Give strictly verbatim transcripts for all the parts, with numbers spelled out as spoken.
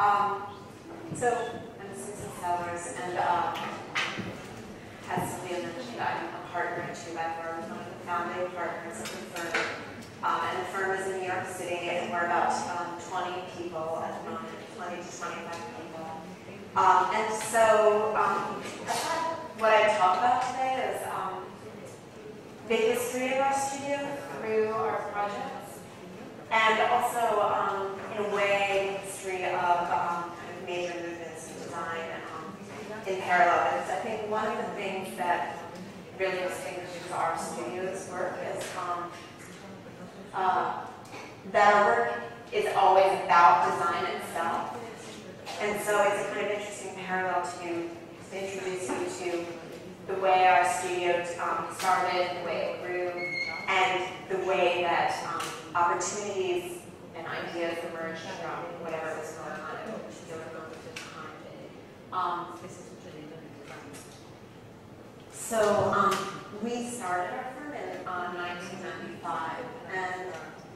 Um, so, I'm Susan Sellers, and uh, as Sylvia mentioned, I'm a partner in two by firm, one of the founding partners of the firm. Um, and the firm is in New York City, and we're about um, twenty people at the moment, twenty to twenty-five people. Um, and so, um, I thought what I'd talk about today is um, the history of our studio through our projects, and also, um, in a way, the history of um, kind of major movements in design um, in parallel. Because I think one of the things that really distinguishes our studio's work is um, uh, that our work is always about design itself. And so it's a kind of interesting parallel to introduce you to the way our studio um, started, the way it grew, and the way that um, opportunities and ideas emerged from whatever was going on at a particular moment of time. Um, so um, we started our firm in uh, nineteen ninety-five, and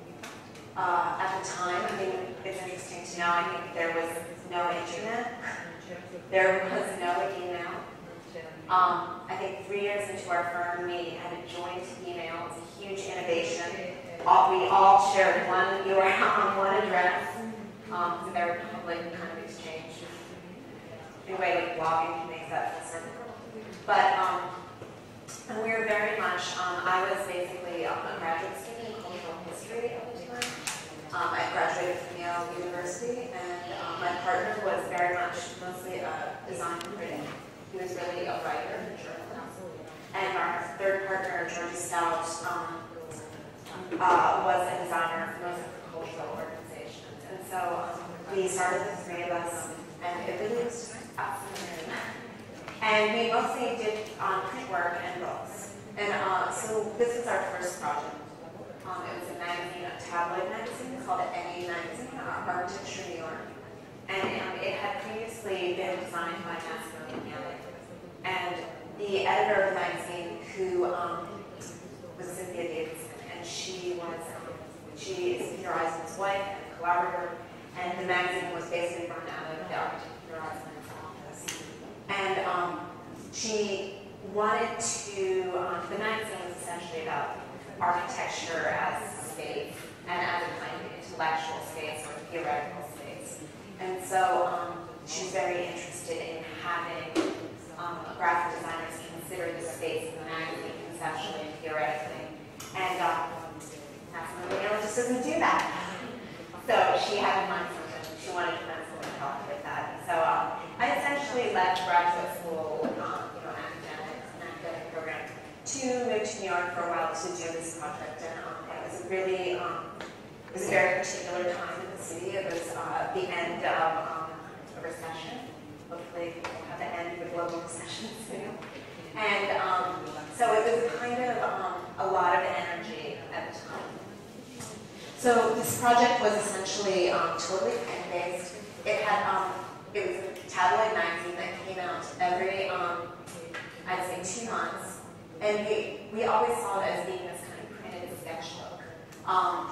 uh, at the time, I mean, it's interesting to know, I think there was no internet, there was no email. Um, I think three years into our firm, we had a joint email. It was a huge innovation. All, we all shared one U R L on one address. Um, it's a very public kind of exchange. In a way, like blogging makes that full circle. But um, and we were very much. Um, I was basically um, a graduate student in cultural history at the time. Um, I graduated from Yale University, and um, my partner was very much mostly a design critic. He was really a writer and a journalist. And our third partner, Georgianna Stout, um, uh, was a designer for most of the cultural organizations. And so um, we started the three of us, and it really was just fascinating. And we mostly did um, print work and books. And uh, so this was our first project. Um, it was a magazine, a tabloid magazine called N E Magazine, uh, Architecture New York. And um, it had previously been designed by Maximilian Yelling. And the editor of the magazine, who um, was Cynthia Davidson, and she was, um, she is Peter Eisenman's wife and collaborator, and the magazine was basically run out of the architect Peter Eisenman's office. And um, she wanted to, um, the magazine was essentially about architecture as a space, and as a kind of intellectual space or theoretical space. And so um, she's very interested in having um, graphic designers consider the space in the magazine conceptually and theoretically. And um, Maximilian Yelling just doesn't do that. So she had in mind something. She wanted to find someone to help with that. So um, I essentially left graduate school, um, you know, academics, an academic program, to move to New York for a while to do this project. And um, it was a really, um, it was a very particular time in the city. It was uh, the end of um, a recession. Hopefully we'll have the end of the global recession soon. And um, so it was kind of um, a lot of energy at the time. So this project was essentially um, totally print-based. It had, um, it was a tabloid magazine that came out every, um, I'd say, two months. And we, we always saw it as being this kind of printed sketchbook. Um,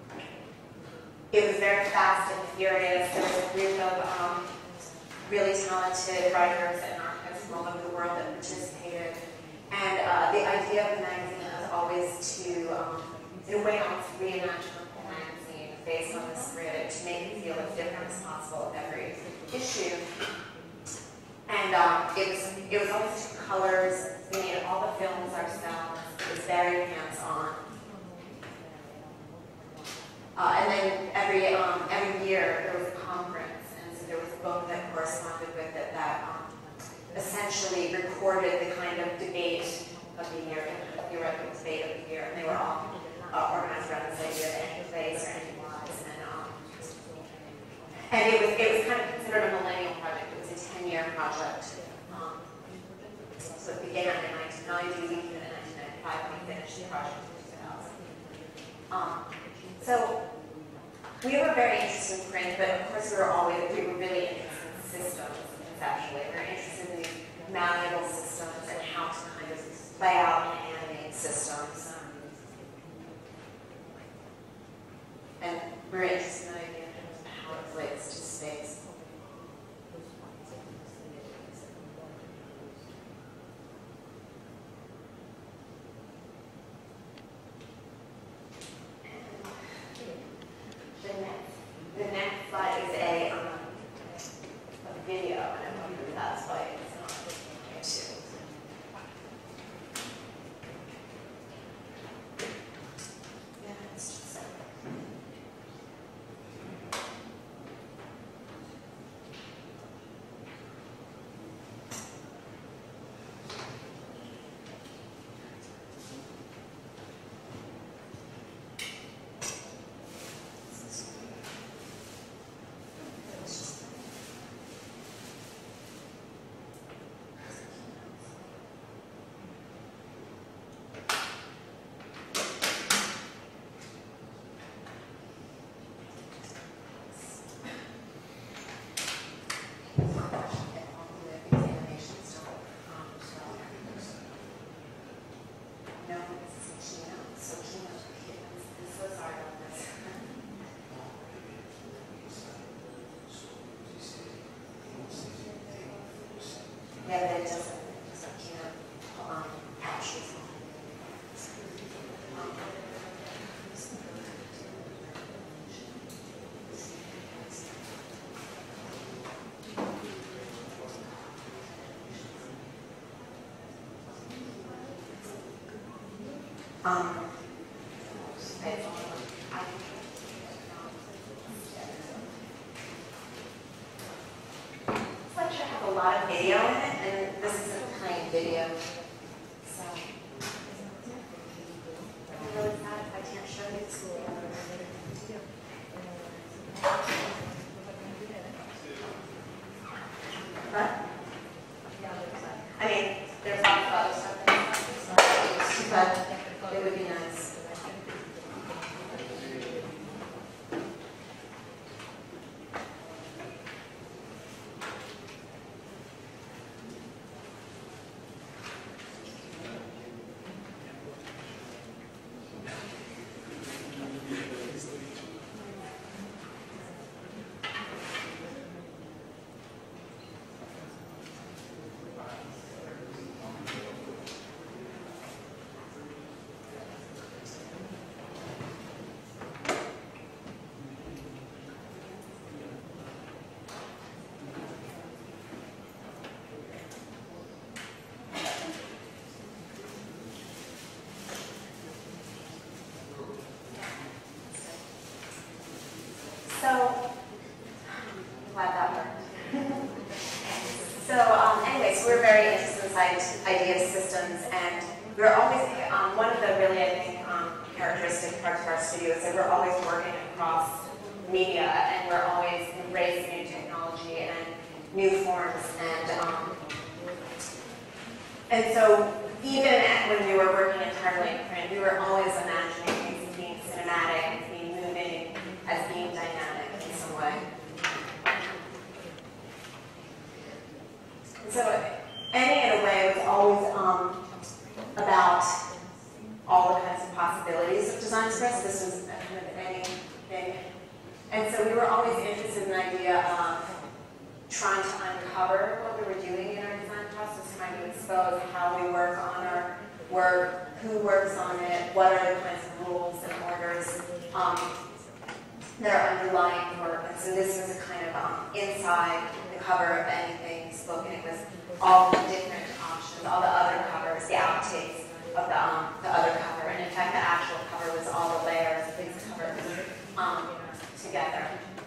it was very fast and furious. There was a group of um, really talented writers and architects from all over the world that participated. And uh, the idea of the magazine was always to, um, in a way, almost reimagine the whole magazine based on this grid to make it feel as different as possible with every issue. And um, it was it was always two colors. We made all the films ourselves. It was very hands-on. Uh, and then every um, every year there was a conference, and so there was a book that corresponded with it that um, essentially recorded the kind of debate of the year, the theoretical debate of the year, and they were all uh, organized around this idea of any place or any wise. And um, and it was it was kind of considered a millennial project. It was a ten-year project. Um, so it began in nineteen ninety, we ended in nineteen ninety-five, and we finished the project in two thousand. Um, So we were very interested in print, but of course we were always, we were really interested in systems conceptually. We were interested in these malleable systems and how to kind of play out and animate systems. And we were interested in the idea of how it relates to space. Um, I, this lecture has a lot of video in it, and this is a plain video. So, I'm really sad if I can't show you this. What? I mean, there's lots of other stuff, but it would be nice. So, glad that worked. so, um, anyway, so we're very interested in this idea of systems, and we're always, um, one of the really, I think, um, characteristic parts of our studio is that we're always working across media, and we're always embracing new technology and new forms, and, um, and so even when we were working entirely in print, we were always imagining things as being cinematic, as being moving, as being dynamic in some way. And so Any, in a way, was always um, about all the kinds of possibilities of design stress. This was a kind of any thing. And so we were always interested in the idea of trying to uncover what we were doing in our design process, trying to expose how we work on our work, who works on it, what are the kinds of rules and orders um, that are underlying work. And so this was a kind of um, inside the cover of anything spoken. It was all the different options, all the other covers, the outtakes of the, um, the other cover. And in fact, the actual cover was all the layers of these covers um, together.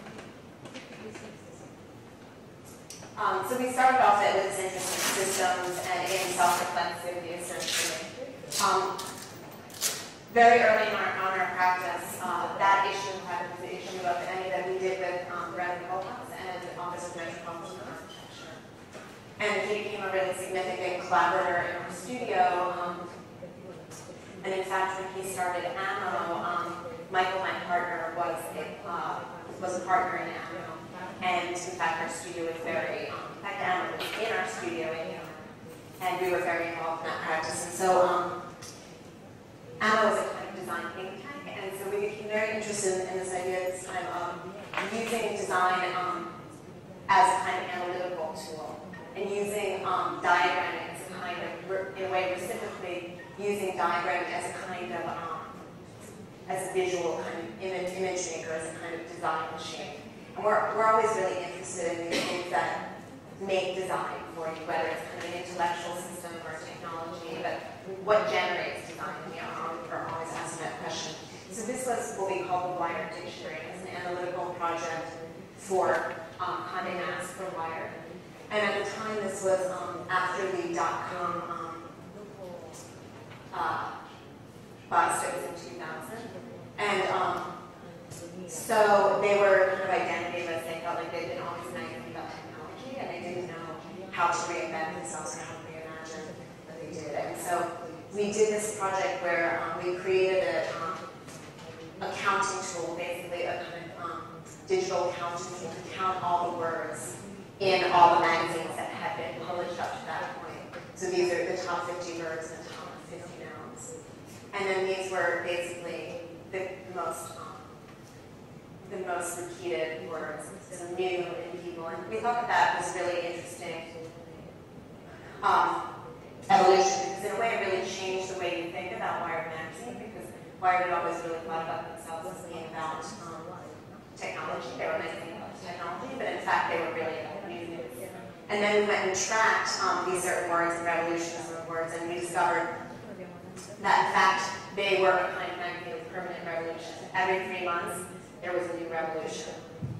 Um, so we started off with this interest in systems and in self-reflexive essentially. Um, very early in our, on our practice, uh, that issue in fact was the issue of any that we did with um, Rem Koolhaas and the Office of Metropolitan Architecture. And he became a really significant collaborator in our studio. Um, and in fact, when he started A M O, um, Michael, my partner, was a, uh, was a partner in A M O. And in fact, our studio was very, um, in fact, A M O was in our studio in New York. And we were very involved in that practice. And so, um, A M O was a kind of design think tank, and so we became very interested in, in this idea at this time of using design um, as a kind of analytical tool, and using um, diagramming as a kind of, in a way, reciprocally using diagramming as a kind of, um, as a visual kind of image, image maker, as a kind of design machine. And we're, we're always really interested in these things that make design for you, whether it's kind of an intellectual system or a technology, but what generates design? You know, we're always asking that question. So this was what we call the Wired Dictionary. It's an analytical project for um, Condé Nast for Wired. And at the time, this was um, after the dot-com um, uh, bust. It was in two thousand. And um, so they were kind of identityless. They felt like they didn't always know anything about technology, and they didn't know how to reinvent themselves or how to reimagine what they did. And so we did this project where um, we created a um, accounting tool, basically a kind of um, digital accounting tool to count all the words in all the magazines that had been published up to that point. So these are the top fifty verbs and the top fifty nouns. And then these were basically the most um, the most repeated words, so new in people. And we thought that that was really interesting. Um, evolution, because in a way it really changed the way you think about Wired magazine, because Wired had always really thought about themselves as being about um, technology. They were making about technology, but in fact they were really about new news. And then we went and tracked um, these certain words and revolutions of words, and we discovered that in fact they were a kind of magazine with permanent revolution. Every three months, there was a new revolution.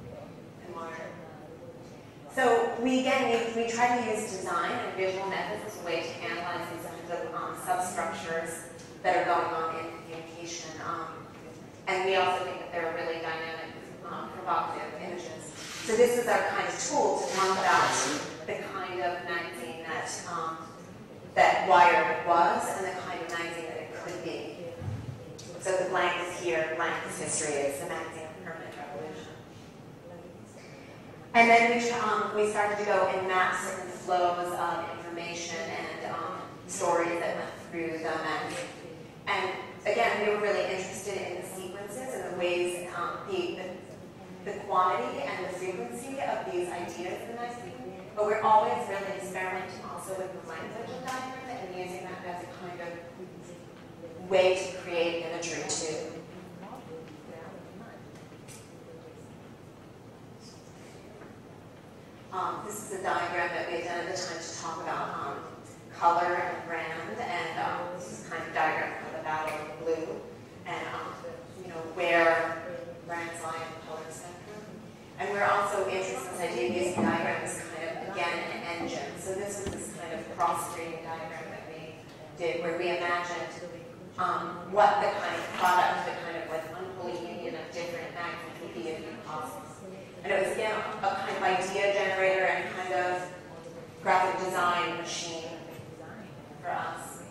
So we, again, we, we try to use design and visual methods as a way to analyze these kinds of um, substructures that are going on in communication. Um, and we also think that they're really dynamic, um, provocative images. So this is our kind of tool to talk about the kind of magazine that, um, that Wired was and the kind of magazine that it could be. So the blank is here, blank is history, is the magazine of permanent revolution. And then we, um, we started to go and map certain flows of information and um, stories that went through the magazine. And again, we were really interested in the sequences and the ways, um, the, the, the quantity and the frequency of these ideas in the magazine. But we're always really experimenting also with the language of diagram and using that as a kind of way to create imagery too. Um, this is a diagram that we had done at the time to talk about um, color and brand, and um, this is kind of a diagram for the battle of blue, and um, you know where brands lie in the color spectrum. And we're also interested in this idea of using diagrams as kind of again an engine. So this was this kind of cross-streaming diagram that we did, where we imagined um, what the kind of product, the kind of like unholy union of different magazines would be if you possible. And it was, again, a kind of idea generator and kind of graphic design machine for us.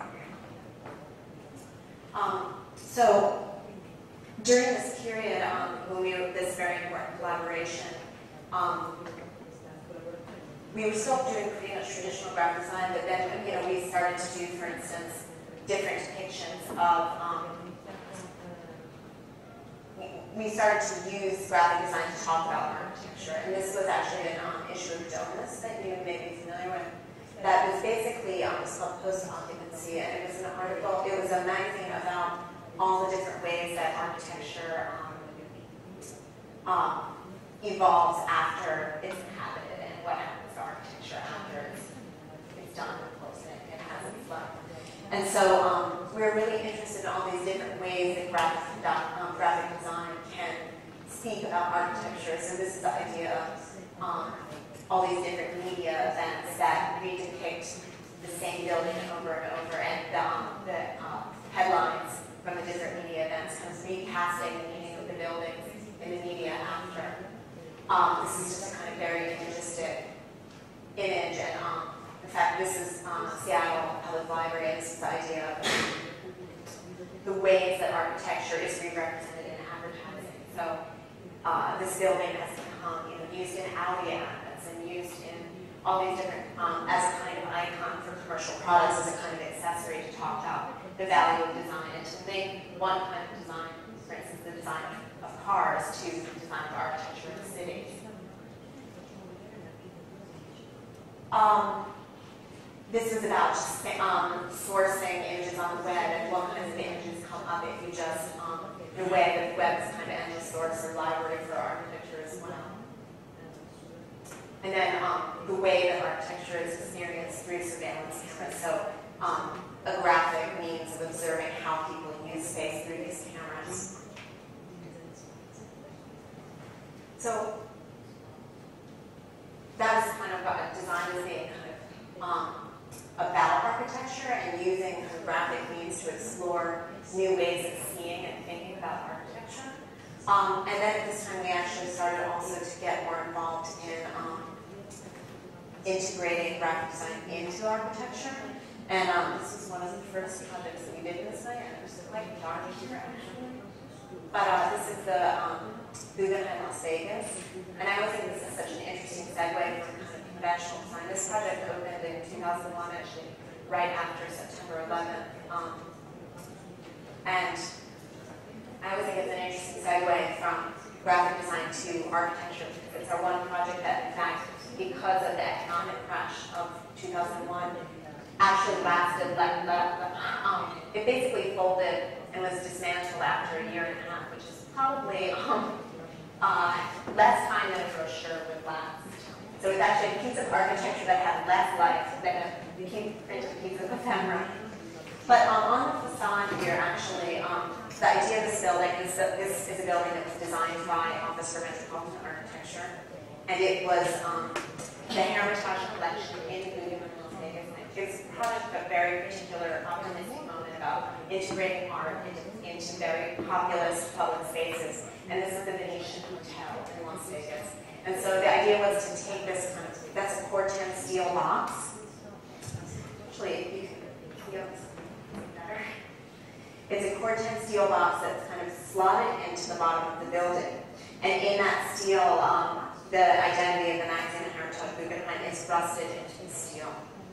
Um, so during this period, um, when we were this very important collaboration, um, we were still doing pretty much traditional graphic design, but then you know we started to do, for instance, different depictions of. Um, We started to use graphic design to talk about architecture, and this was actually an um, issue of Jonas that you may be familiar with. That was basically um, it's called Post-Occupancy, and it was an article. It was a magazine about all the different ways that architecture um, um, evolves after it's inhabited, and what happens to architecture after it's, it's done with closing it has its life. And so um, we're really interested in all these different ways that graphic, um, graphic design can speak about architecture. So this is the idea of um, all these different media events that redepict the same building over and over, and the, um, the uh, headlines from the different media events kind of recasting the meaning of the buildings in the media after. Um, this is just a kind of very imagistic image, and um, in fact, this is um, Seattle Public Library, and this is the idea of um, the ways that architecture is re-represented in advertising. So uh, this building has become you know, used in alley ads and used in all these different, um, as a kind of icon for commercial products, as a kind of accessory to talk about the value of design and to link one kind of design, for instance, the design of, of cars, to the design of architecture in cities. Um, This is about just um, sourcing images on the web and what kinds of images come up if you just, um, in a way that the web is kind of endless source or library for architecture as well. And then um, the way that architecture is experienced through surveillance cameras. So um, a graphic means of observing how people use space through these cameras. So that is kind of what design is being kind of um, about architecture and using kind of graphic means to explore new ways of seeing and thinking about architecture. Um, and then at this time we actually started also to get more involved in um, integrating graphic design into architecture. And um, this was one of the first projects that we did this way, and it was quite dark here actually. But uh, this is the um, Guggenheim Las Vegas. And I always think this is such an interesting segue from conventional design. This project opened in two thousand one, actually, right after September eleventh. Um, and I always think it's an interesting segue from graphic design to architecture, because it's our one project that, in fact, because of the economic crash of two thousand one, actually lasted, like, um, it basically folded and was dismantled after a year and a half, which is probably um, uh, less time than a brochure would last. So it's actually a piece of architecture that had less life than a printed piece of ephemera. But um, on the facade here, actually, um, the idea of this building is that this is a building that was designed by Office for Metropolitan Architecture, and it was um, the Hermitage collection in Guggenheim, Las Vegas. It's a product of a very particular optimistic moment about integrating art into, into very populous public spaces. And this is the Venetian Hotel in Las Vegas. And so the idea was to take this kind of, that's a Corten steel box. Actually, you can feel this better. It's a Corten steel box that's kind of slotted into the bottom of the building. And in that steel, um, the identity of the magazine in Hermitage Guggenheim is rusted into the steel.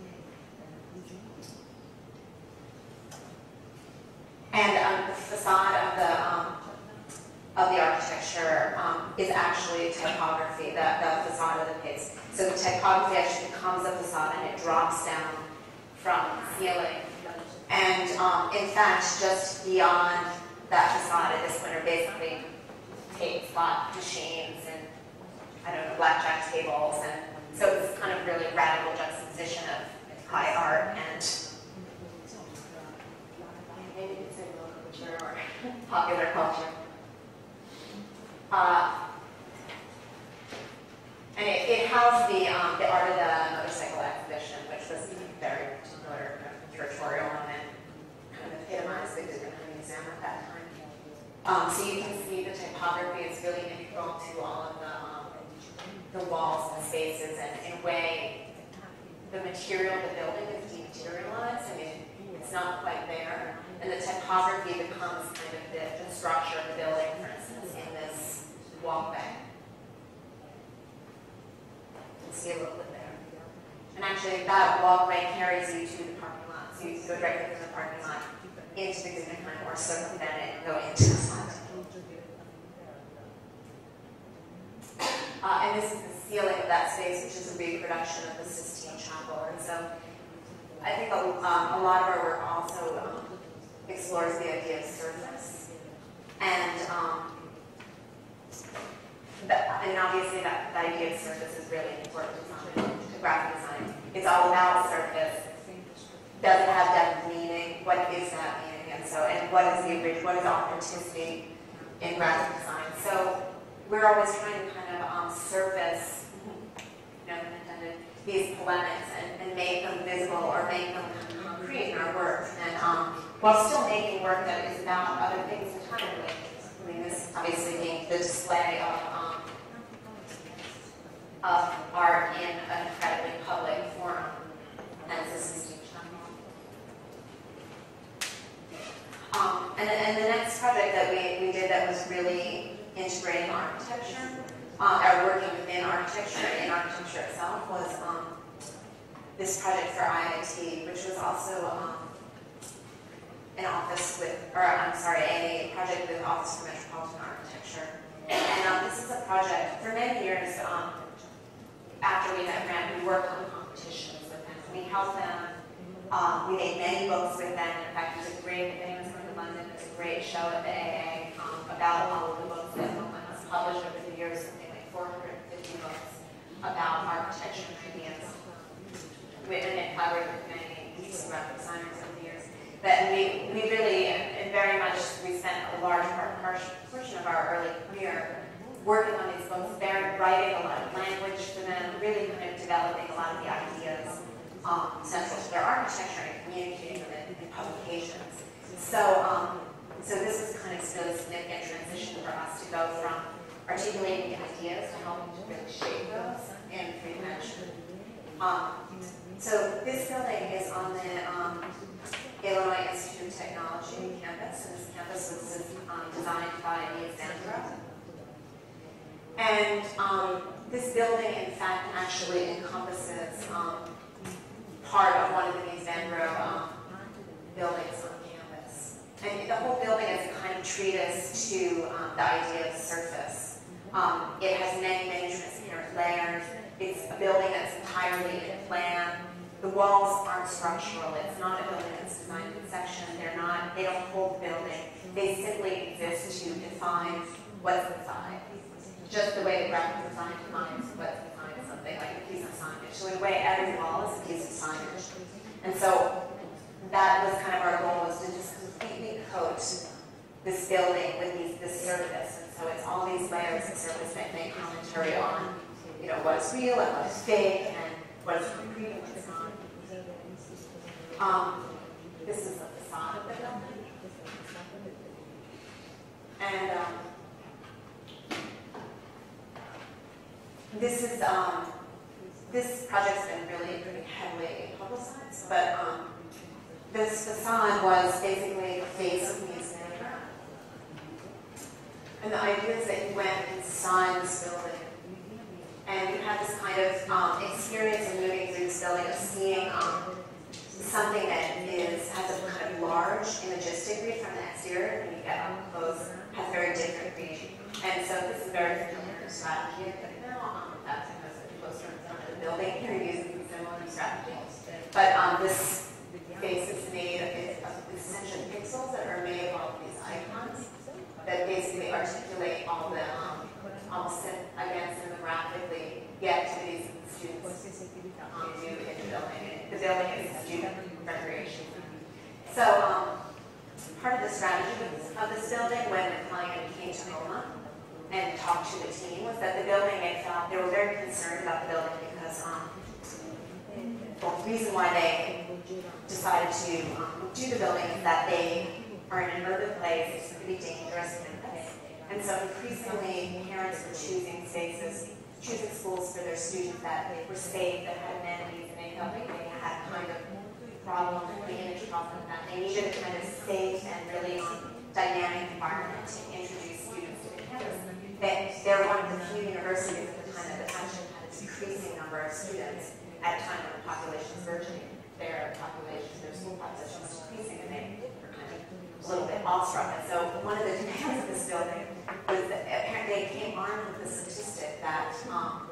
And um, the facade of the um, of the architecture um, is actually typography, the, the facade of the pigs. So the typography actually becomes a facade and it drops down from the ceiling. And um, in fact, just beyond that facade at this point are basically tape slot machines and, I don't know, blackjack tables. And so it's kind of really radical juxtaposition of high art and maybe you could say local culture or popular culture. Uh, and it, it housed the, um, the Art of the Motorcycle exhibition, which was a very particular kind of curatorial and kind of epitomized the Guggenheim Museum at that time. Um, so you can see the typography is really integral to all of the, um, the walls and spaces, and in a way, the material of the building is dematerialized. I mean, it's not quite there. And the typography becomes kind of the, the structure of the building, for instance, in this walkway. You can see a little bit there. And actually, that walkway carries you to the parking lot. So you can go directly from the parking lot into the Guggenheim or circumvent it and go into the front. Uh, and this is the ceiling of that space, which is a reproduction of the Sistine Chapel. And so I think a, um, a lot of our work also um, explores the idea of surface. And, um, that, and obviously that, that idea of surface is really important to, to graphic design. It's all about surface. Does it have depth meaning? What is that meaning? And so, and what is the original, what is authenticity in graphic design? So we're always trying to kind of um, surface, no pun intended, these polemics and, and make them visible or make them concrete in our work. And um, while still making work that is about other things entirely. I mean, this obviously being the display of, um, of art in an incredibly public forum, as this is um, and, and the next project that we, we did that was really integrating architecture, uh, or working within architecture, in architecture itself, was um, this project for I I T, which was also um, an office with, or I'm sorry, a project with Office for Metropolitan Architecture. And um, this is a project, for many years, um, after we met Rem, we worked on competitions with them. We helped them, um, we made many books with them. In fact, it was a great, if anyone's going to London, it was a great show at the A A um, about all of the books that Rem has published over the years, something like four hundred fifty books about architecture and ideas. We've been collaborated with many graphic designers over the years. But we, we really, and very much, we spent a large part, portion of our early career working on these books, very, writing a lot of language for them, really kind of developing a lot of the ideas um, central to their architecture and communicating them in, in publications. So, um, so this was kind of a really significant transition for us to go from articulating the ideas to helping to really shape those in three dimension. Um, so this building is on the um, Illinois Institute of Technology campus, and this campus was um, designed by Sandra. And um, this building, in fact, actually encompasses um, part of one of the Mies van Gogh um, buildings on campus. And the whole building is a kind of treatise to um, the idea of surface. Um, it has many, many transparent layers. It's a building that's entirely in plan. The walls aren't structural. It's not a building that's designed in section. They're not, they don't hold the building. They simply exist to define what's inside. Just the way that graphic design defines what's behind something, like a piece of signage. So in a way, every wall is a piece of signage. And so that was kind of our goal, was to just completely coat this building with these, this surface. And so it's all these layers of surface that make commentary on, you know, what's real and what's fake and what's concrete and what's not. Um, this is the facade of the building. And um, this is, um, this project's been really pretty heavily publicized, but um, this facade was basically the face of the museum. And the idea is that you went inside this building, and you had this kind of um, experience of moving through this building, of seeing um, something that is has a kind of large imagistic read from the exterior, and you get up close, has very different read. And so this is very familiar strategy. Now, um, that's because it's closer in front of the building. You're using similar strategies. But um, this face is made of, of essentially pixels that are made of all of these icons that basically articulate all the, um, almost again, cinemagraphically, the activities that the students um, do in the building. And the building is student recreation. So um, part of the strategy of this building, when the client came to O M A and talked to the team, was that the building, they felt, they were very concerned about the building because um, well, the reason why they decided to um, do the building is that they are in an urban place, it's a pretty dangerous campus. And so increasingly, parents were choosing spaces, choosing schools for their students that were safe, that had amenities, and they felt like they had kind of problem, the image problem that they needed a kind of safe and really um, dynamic environment to introduce students to the campus. They, they were one of the few universities at the time that actually had an increasing number of students at a time when the population was surging. Their population, their school population was increasing, and they were kind of a little bit awestruck. And so one of the demands of this building was that apparently they came armed with the statistic that um,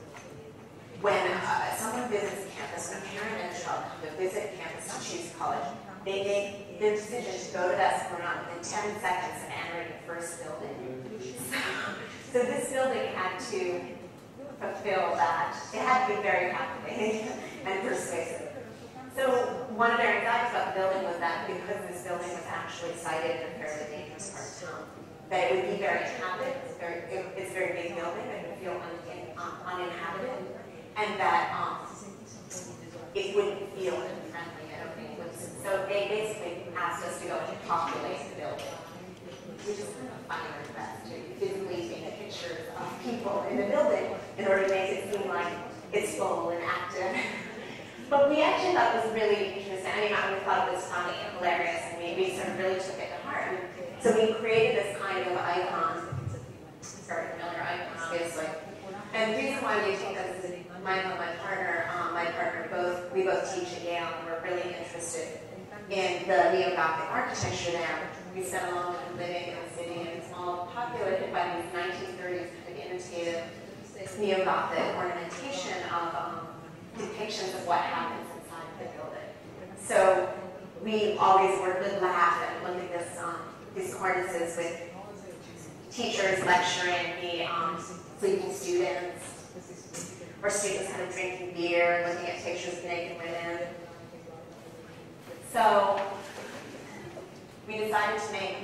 when uh, someone visits campus, when a parent and a child come to visit campus to choose college, they make their decision to go to that school or not within ten seconds of entering the first building. So, so this building had to fulfill that. It had to be very captivating and persuasive. So one of their anxieties about the building was that because this building was actually sited in a fairly dangerous part of town, that it would be very inhabited. It's, very, it, it's a very big building that would feel un, in, um, uninhabited, and that um, it wouldn't feel friendly. I don't think it would. So they basically asked us to go and populate the building, which is kind of a funny request to physically take pictures of people in the building in order to make it seem like it's full and active. But we actually thought it was really interesting. I mean, we thought it was funny and hilarious, and we, we sort of really took it to heart. So we created this kind of icon, very familiar icon, obviously. And the reason why we think that is Michael, my partner, um, my partner, both we both teach at Yale, and we're really interested in the neo-Gothic architecture there. We spent a long time living in the city, and it's all populated by these nineteen thirties kind of imitative neo-Gothic ornamentation of um, depictions of what happens inside the building. So we always work with laugh and look at this, um, these cornices with teachers lecturing the um, sleeping students, or students kind of drinking beer, looking at pictures of naked women. So we decided to make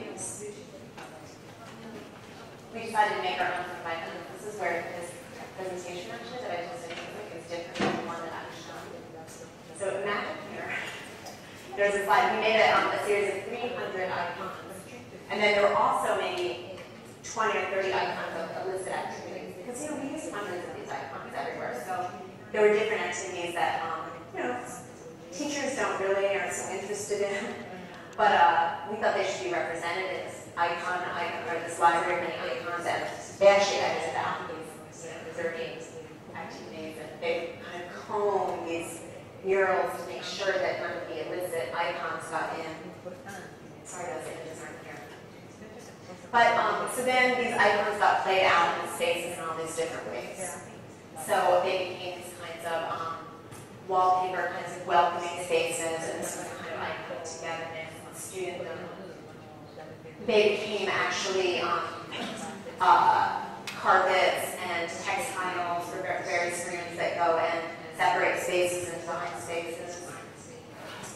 we decided to make our own provider. This is where this presentation actually that I just did is different from the one that I was showing. So imagine here, there's a slide. We made a, um, a series of three hundred icons, and then there were also maybe twenty or thirty icons of illicit activities, because you know we use hundreds of these icons everywhere. So there were different activities that um, you know teachers don't really are so interested in, but uh, we thought they should be represented in this icon, icon or this library of many icons, and they actually edited out these you know, thirty activities, and they kind of combed these murals to make sure that none of the illicit icons got in. Sorry, those images aren't here. But um, so then these icons got played out in spaces in all these different ways. So they became these kinds of um, wallpaper, kinds of welcoming spaces, and this was kind of icon togetherness and studentdom. They became actually um, uh, carpets and textiles for various rooms that go and separate spaces and design spaces.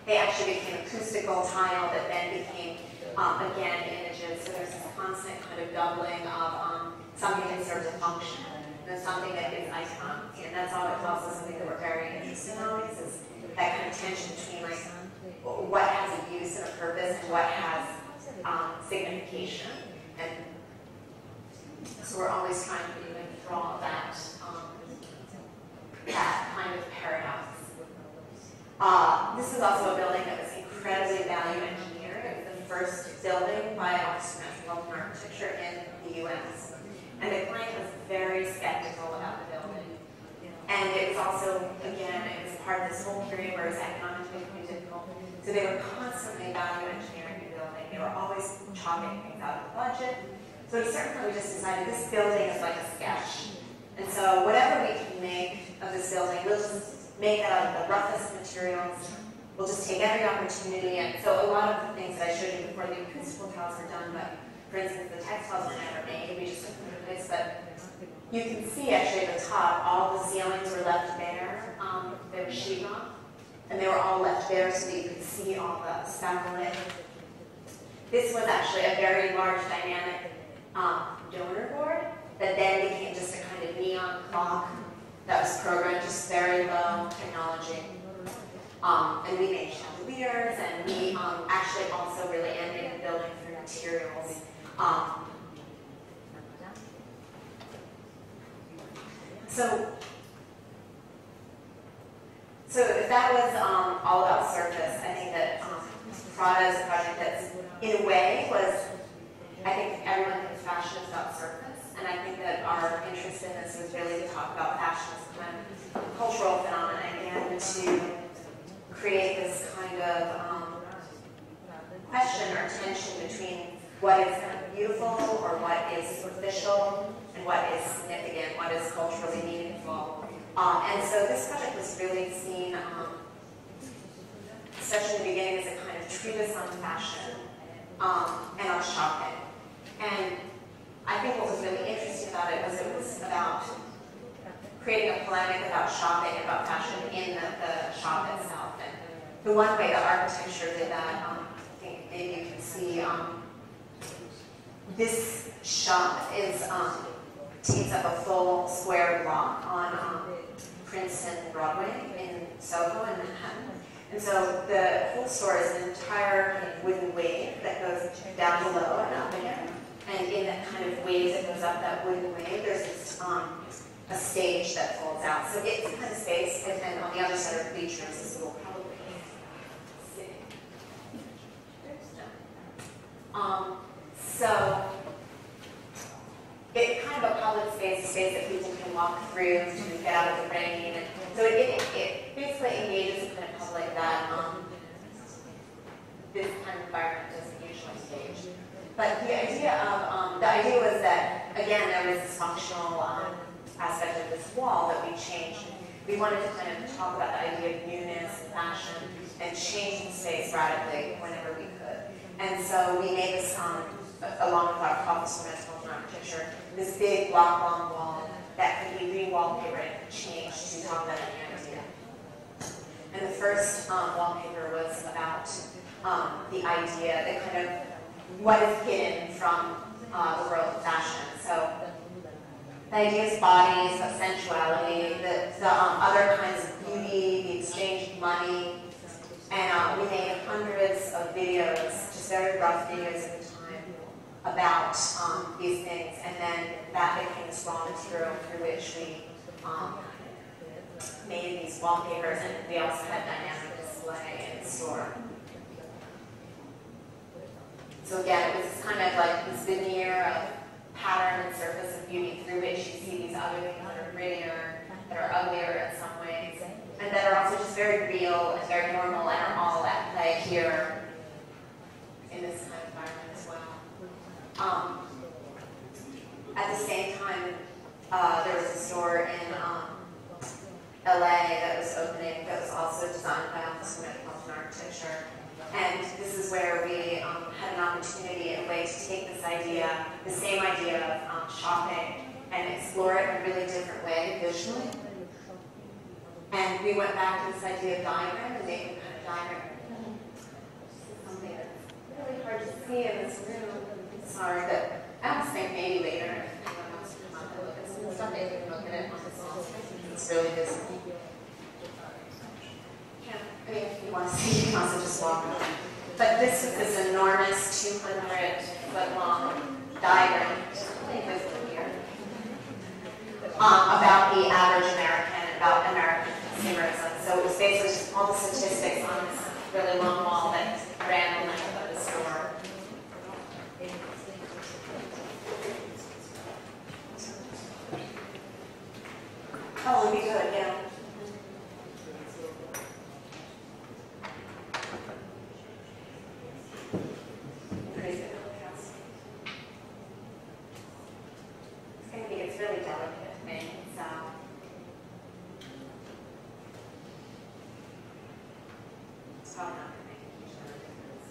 they actually became acoustical tile that then became, um, again, images. So there's this constant kind of doubling of um, something that serves a function, and then something that is icon. And that's all, it's also something that we're very interested in always, is that kind of tension between like what has a use and a purpose and what has um, signification. And so we're always trying to withdraw that, um, that kind of paradox. Uh, this is also a building that was incredibly value engineered. It was the first building by Office of Metropolitan Architecture in the U S. And the client was very skeptical about the building. And it was also, again, it was part of this whole period where it was economically pretty difficult. So they were constantly value engineering the building. They were always chopping things out of the budget. So at a certain point we just decided this building is like a sketch. And so whatever we can make of this building, we'll just make that out of the roughest materials. We'll just take every opportunity. And so a lot of the things that I showed you before, the acoustical tiles were done, but for instance, the textiles were never made. We just took them to place. But you can see actually at the top, all the ceilings were left bare. Um, they were sheetrock. And they were all left bare so that you could see all the spackling. This was actually a very large dynamic um, donor board that then became just a kind of neon clock that was programmed, just very low technology. Um, and we made chandeliers, and we um, actually also really animated the building through materials. Um, so, so if that was um, all about surface, I think that um, Prada is a project that's, in a way, was, I think everyone thinks fashion is about surface. And I think that our interest in this was really to talk about fashion as a kind of cultural phenomenon, and to create this kind of um, question or tension between what is kind of beautiful or what is superficial and what is significant, what is culturally meaningful. Um, and so this project was really seen, um, especially in the beginning, as a kind of treatise on fashion um, and on shopping. And I think what was really interesting about it was it was about creating a polemic about shopping and about fashion in the, the shop itself. And the one way that architecture did that, um, I think maybe you can see, um, this shop is um, takes up a full square block on um, Princeton Broadway in Soho in Manhattan. And so the whole store is an entire kind of wooden wave that goes down below and up again. And in that kind of wave that goes up that wooden wave, there's this, um, a stage that folds out. So it's a kind of space, and then on the other side are bleachers, so we'll probably see. Um, so it's kind of a public space, a space that people can walk through to get out of the rain. And so it, it, it basically engages the kind of public that um, this kind of environment doesn't usually stage. But the idea of, um, the idea was that, again, there was this functional um, aspect of this wall that we changed. We wanted to kind of talk about the idea of newness and fashion and change the space radically whenever we could. And so we made this, um, along with our Office of Metropolitan Architecture, this big block-long wall that could be re-wallpapered and changed to talk about any idea. And the first um, wallpaper was about um, the idea, the kind of what is hidden from uh, the world of fashion. So the idea is bodies, of sensuality, the, the um, other kinds of beauty, the exchange of money. And um, we made hundreds of videos, just very rough videos at the time, about um, these things. And then that became this raw material through which we um, made these wallpapers. And we also had dynamic display in the store. So again, it was kind of like this veneer of pattern and surface of beauty through which you see these other things that are grittier, that are uglier in some ways, and that are also just very real and very normal and are all at play here in this kind of environment as well. Um, at the same time, uh, there was a store in um, L A that was opening that was also designed by Office of Metropolitan Architecture. And this is where we um, had an opportunity, in a way, to take this idea, the same idea of um, shopping, and explore it in a really different way, visually. And we went back to this idea of diagram, and made a kind of diagram really hard to see in this room. Sorry, but I was think maybe later if anyone wants to come up and look at some stuff, maybe we can look at it on the small screen. It's really busy. Yeah, I mean, if you want to see, you can also just walk around. But this is this enormous two hundred foot long diagram, really visible here, um, about the average American, about American consumerism. So it was basically just all the statistics on this really long wall that ran the length of the store. Oh, would be good, yeah. Crazy. It's going to be, it's really delicate thing, so. It's probably not going to make a huge amount of difference.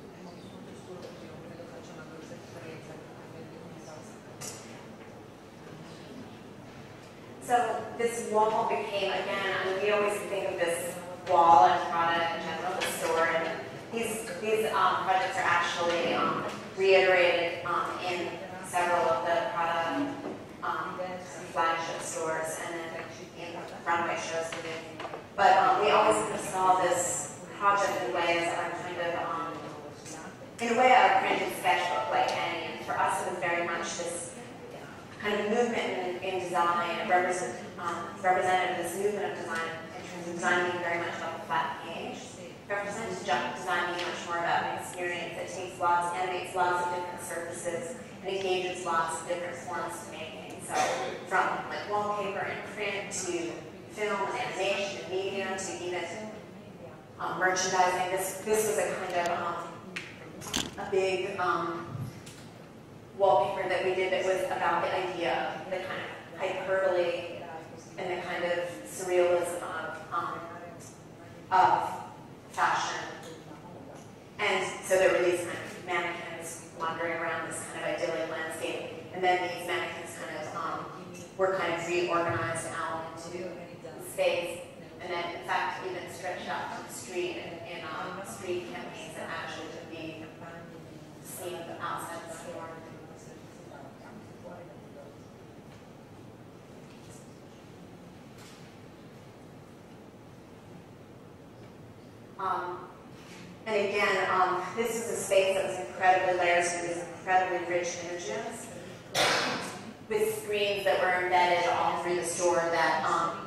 So this wall became, again, I mean, we always think of this wall and Prada in general, the store, and these, these um, projects are actually um, reiterated um, in several of the Prada um, flagship stores and then in runway shows. But um, we always kind of saw this project in ways that are kind of, um, in a way, a printed sketchbook like any, and for us it was very much this kind of movement in, in design, represent, um, represented this movement of design in terms of design being very much about the flat page. Represented design being much more about an experience that takes lots, animates lots of different surfaces, and engages lots of different forms of making. So from like wallpaper and print to film and animation and media to even um, merchandising. This this was a kind of um, a big um, wallpaper that we did that was about the idea of the kind of hyperbole and the kind of surrealism of, um, of fashion. And so there were these kind of mannequins wandering around this kind of idyllic landscape, and then these mannequins kind of um, were kind of reorganized out into space, and then in fact even stretched out from the street in, in um, street campaigns that actually could be seen outside the store. Um, and again, um, this is a space that was incredibly layered with these incredibly rich images, with screens that were embedded all through the store that um,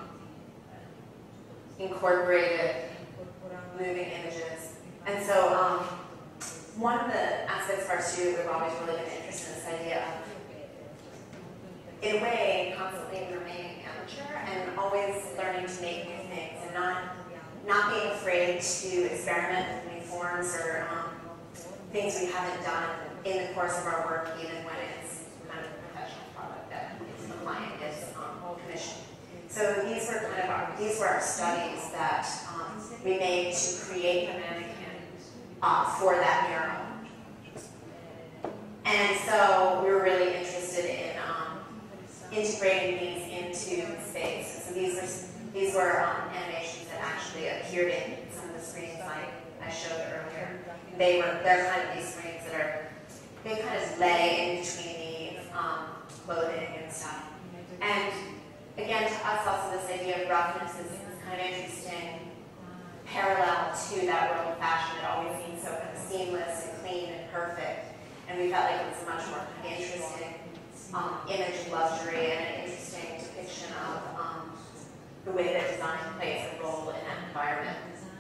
incorporated moving images. And so um, one of the aspects of our studio we've always really been interested in this idea of, in a way, constantly remaining amateur and always learning to make new things and not not being afraid to experiment with new forms or um, things we haven't done in the course of our work, even when it's kind of a professional product that the client is um, commissioned. So these were kind of our, these were our studies that um, we made to create the mannequin uh, for that mural. And so we were really interested in um, integrating these into space. So these were these were um, animations that actually appeared in some of the screens I, I showed earlier. They were they're kind of these screens that are they kind of lay in between the um, clothing and stuff. And again, to us also this idea of roughness is, is kind of interesting, parallel to that world of fashion. It always seems so kind of seamless and clean and perfect. And we felt like it was a much more kind of interesting um, image of luxury and an interesting depiction of um, the way that design plays a role in that environment.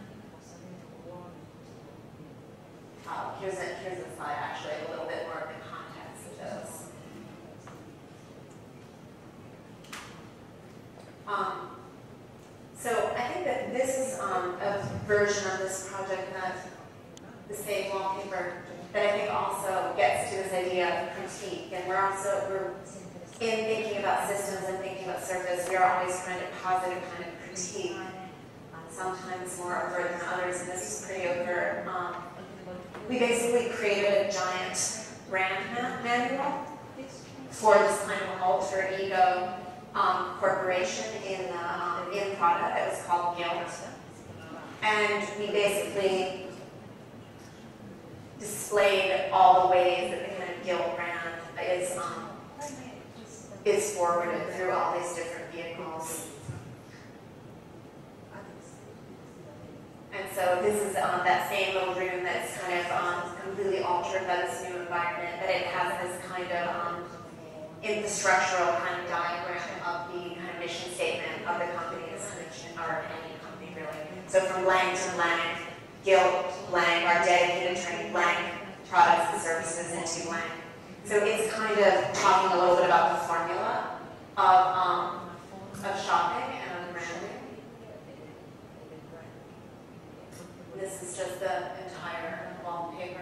Uh, here's, a, here's a slide, actually, a little bit more of the context of those. Um, so I think that this is um, a version of this project that the same wallpaper that I think also gets to this idea of critique. And we're also, we're in thinking about systems and thinking about surface, we are always trying to posit a kind of critique, um, sometimes more overt than others, and this is pretty overt. Um, we basically created a giant brand manual for this kind of alter ego um, corporation in, the, um, in Prada that was called Guilt. And we basically displayed all the ways that the kind of Gill brand is, um, is forwarded through all these different vehicles. And so this is um, that same little room that's kind of um, completely altered by this new environment, but it has this kind of um, infrastructural kind of diagram of the kind of mission statement of the company, or any company really. So from Lang to Lang, Gill Lang, our dedicated trained Lang products and services into Lang. So it's kind of talking a little bit about the formula of, um, of shopping and of branding. This is just the entire wallpaper.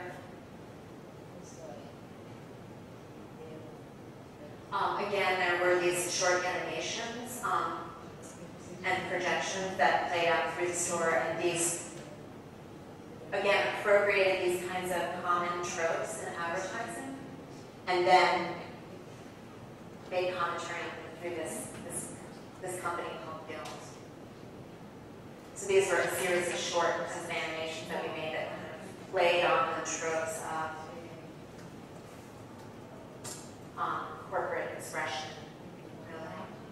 Um, again, there were these short animations um, and projections that played out through the store, and these, again, appropriated these kinds of common tropes in advertising, and then made commentary through this, this, this company called Gill. So these were a series of short animations that we made that kind of played on the tropes of um, corporate expression, really.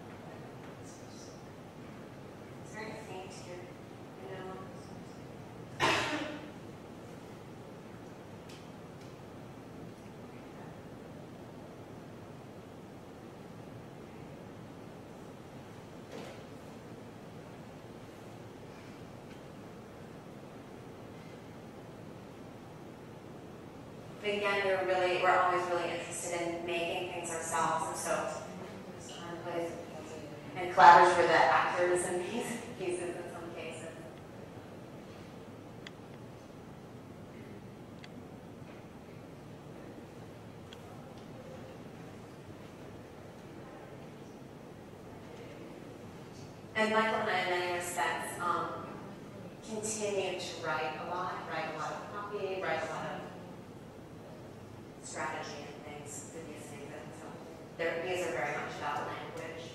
It's very faint here, you know. But again, we're really, we're always really interested in making things ourselves, and so, and collabs were the actors and pieces, pieces in some cases. And Michael and I, in many respects, um, continue to write a lot, write a lot of copy, write a lot of strategy and things for these things. And so these are very much about language.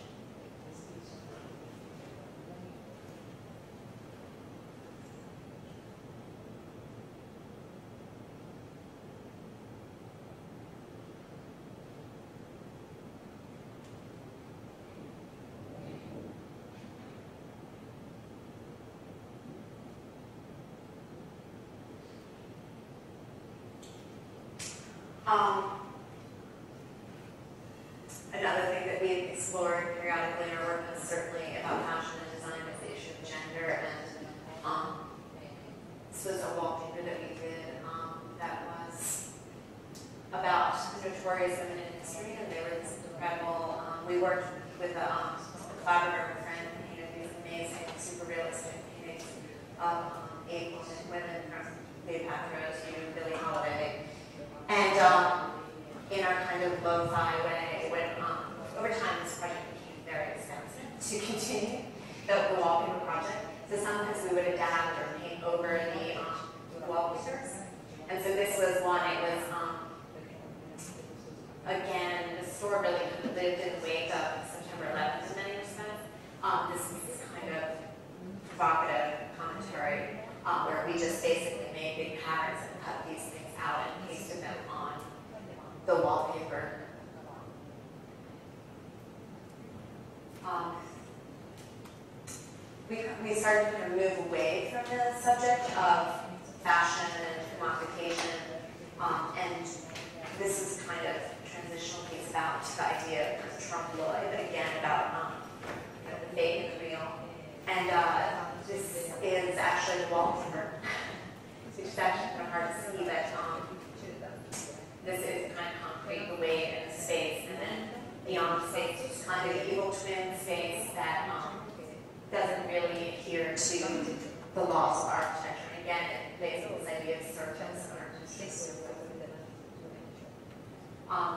Um, another thing that we explored periodically in our work is certainly about fashion and design is the issue of gender, and um, this was a wallpaper that we did um, that was about notorious women in history, and they were this incredible. Um, we worked with a, um, a collaborator friend who painted these amazing, super realistic paintings of um, eight women from Cleopatra to Billie Holiday. And um, in our kind of lo-fi way, when um, over time this project became very expensive to continue, the, the wallpaper project. So sometimes we would adapt or paint over the um, wallpapers. And so this was one, it was, um, again, the store really lived in the wake of September eleventh in many respects. Um, this was this kind of provocative commentary um, where we just basically made big patterns and cut these things out and pasted them on the wallpaper. Um, we, we started to kind of move away from the subject of fashion and commodification, um, and this is kind of a transitional piece about the idea of trompe l'oeil, but again about um, you know, the fake and the real. And uh, this is actually the wallpaper, which is actually kind of hard to see, but um, this is kind of concrete, the weight and the space, and then beyond the space, it's kind of the evil twin space that um, doesn't really adhere to the laws of architecture. And again, it plays with this idea of surface or um,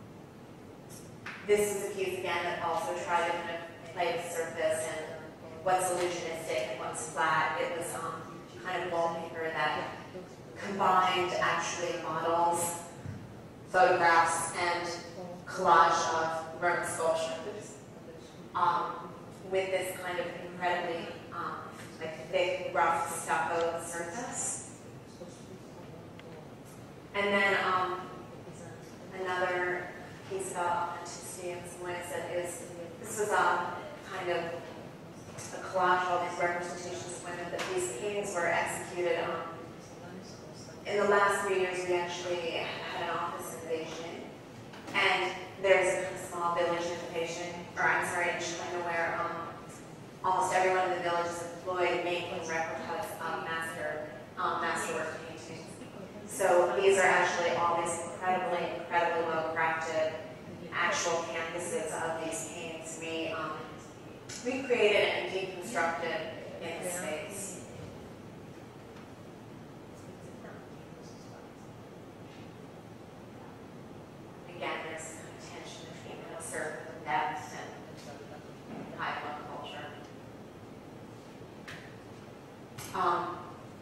this is a piece again that also tried to kind of play with surface and what's illusionistic and what's flat. It was um, kind of wallpaper that combined actually models, photographs, and collage of Roman sculpture um, with this kind of incredibly um, like thick, rough stucco surface. And then um, another piece about authenticity in some ways that is, this was a kind of a collage of all these representations of women, that these paintings were executed um, in the last three years. We actually had an office in Beijing, and there's a kind of small village in Beijing, or I'm sorry, in China, where um, almost everyone in the village is employed making replicas of master, um, masterwork paintings. So these are actually all these incredibly, incredibly well-crafted actual canvases of these paintings. We um, we created and deconstructed in the space. Again, there's kind of tension between the surface and depth and high flow culture. Um,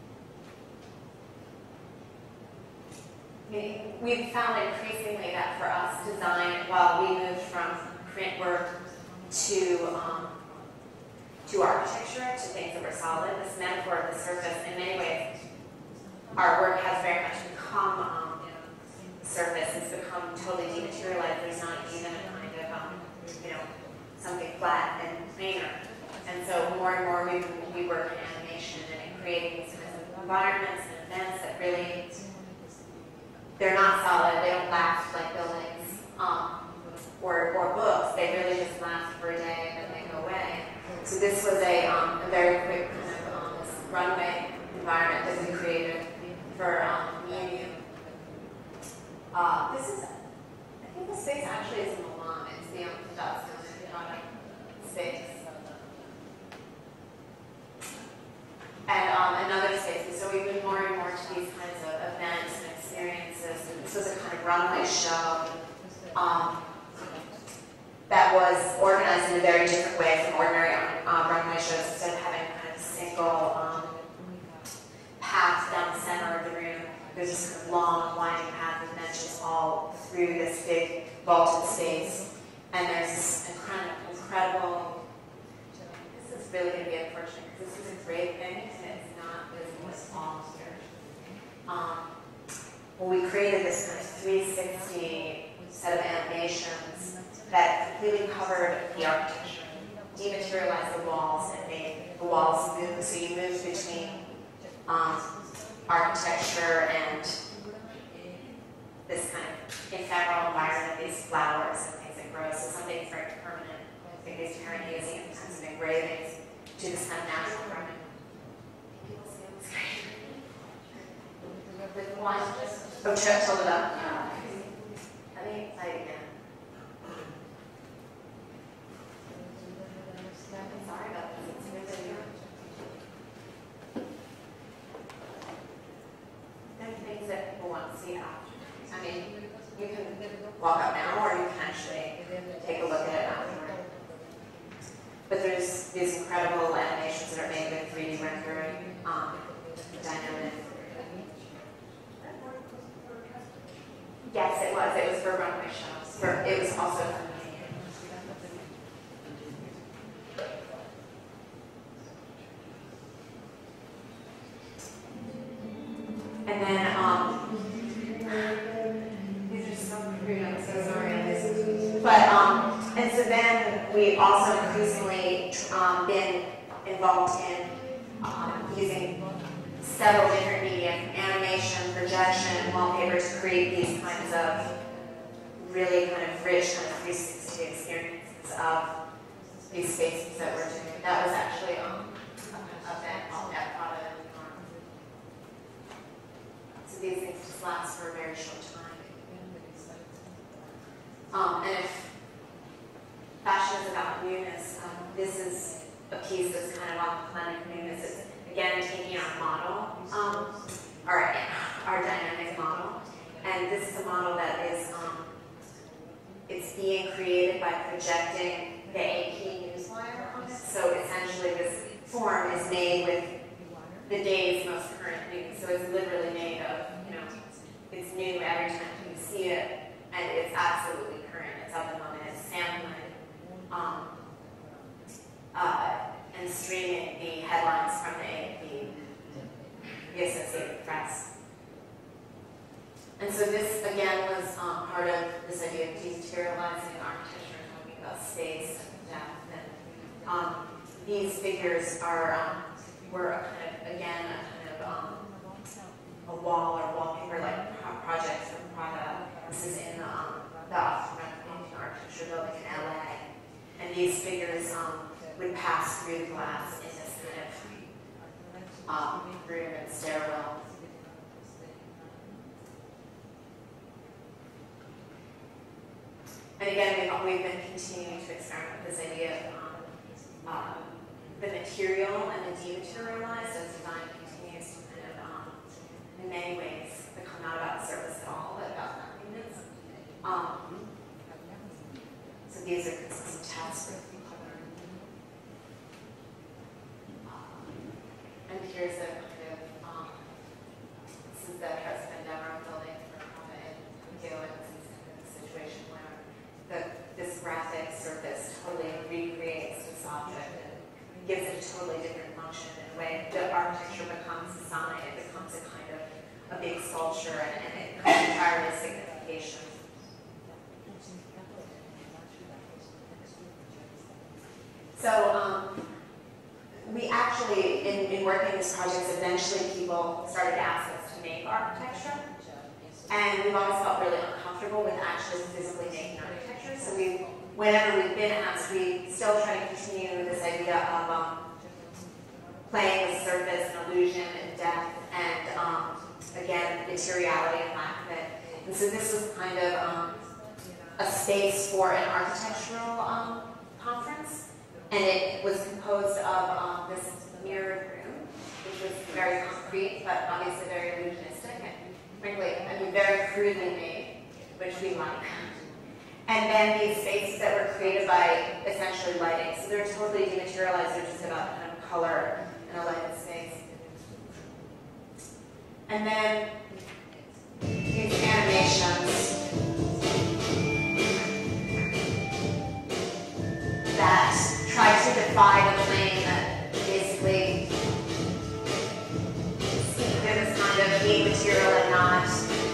we, we've found increasingly that for us, design, while we moved from print work to um, to architecture, to things that were solid, this metaphor of the surface, in many ways, our work has very much become um, surface. It's become totally dematerialized. There's not even a kind of, um, you know, something flat and planar. And so more and more we, we work in animation and in creating these kinds of environments and events that really, they're not solid. They don't last like buildings um, or, or books. They really just last for a day and then they go away. So this was a, um, a very quick kind of um, this runway environment that we created for um, Union. Uh, this is, I think the space actually is in Milan. It's the um, Prada space. And um, another space. So we moved more and more to these kinds of events and experiences. And this was a kind of runway show. Um, that was organized in a very different way from ordinary um, runway shows. Instead of having kind of a single um, path down the center of the room, there's this kind of long, winding path with benches all through this big vaulted space. And there's this incredible, incredible, this is really going to be unfortunate because this is a great thing and it's not visible at all here. Um, well, we created this kind of three sixty set of animations that completely covered the architecture, dematerialized the walls, and made the walls move. So you moved between um, architecture and this kind of ephemeral environment, these flowers and things that grow. So something very permanent, like these Tarantasian kinds of engravings, to this kind of natural environment. People see on the screen. With one, oh, check, hold it up. Let me play it again. Sorry about this, it's a new video. And things that people want to see after. I mean, you can walk up now or you can actually take a look at it afterward. But there's these incredible animations that are made with three D rendering, um, dynamic. Yes, it was. It was for runway shows. For, it was also for me. And then, um, these are so pretty, I'm so sorry. But, um, and so then we also increasingly um, been involved in um, using several different media, animation, projection, wallpaper, to create these kinds of really kind of rich kind of three sixty experiences of these spaces that we're doing. That was actually um, an event called at Prada in New York. So these things just last for a very short time. Um, and if fashion is about newness, um, this is a piece that's kind of on the planet of newness. It's, again, taking our model, um, our, our dynamic model, and this is a model that is, um, it's being created by projecting the A P newswire on it. So essentially this form is made with the day's most current news. So it's literally made of, you know, it's new every time you see it, and it's absolutely current. It's up and running, it's sampling, um, uh, and streaming the headlines from the A P, the Associated Press. And these figures are um, were a kind of, again, a kind of um, a wall or wallpaper like pro project from Prada. This is in um, the Office of Painting Architecture building in L A. And these figures um, would pass through the glass in this kind of um, room and stairwell. And again, we've, we've been continuing to experiment with this idea of um, um, the material and the dematerialized as design continues to kind of, um, in many ways, become not about service at all, but about nothingness. Um, so these are some tests. Um, and here's a kind of, um, this is the President Demo building for Prada in Tokyo, and this is kind of a situation where the, this graphic surface totally recreates this object and gives it a totally different function in a way. The architecture becomes a sign, it becomes a kind of a big sculpture, and, and it becomes entirely signification. So um, we actually, in, in working this project, eventually people started to ask us to make architecture. And we've always felt really uncomfortable with actually physically making architecture. So we, whenever we've been asked, we still try to continue this idea of um, playing with surface and illusion and depth and, um, again, materiality and lack of it. And so this was kind of um, a space for an architectural um, conference. And it was composed of um, this mirrored room, which was very concrete, but obviously very illusionistic, and frankly, I mean, very crudely made, which we like. And then these spaces that were created by essentially lighting. So they're totally dematerialized, they're just about kind of color in a lighted space. And then these animations that try to defy the claim that basically there was kind of being material and not.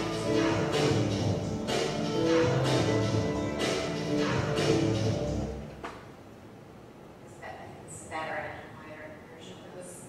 It's better and higher version of this.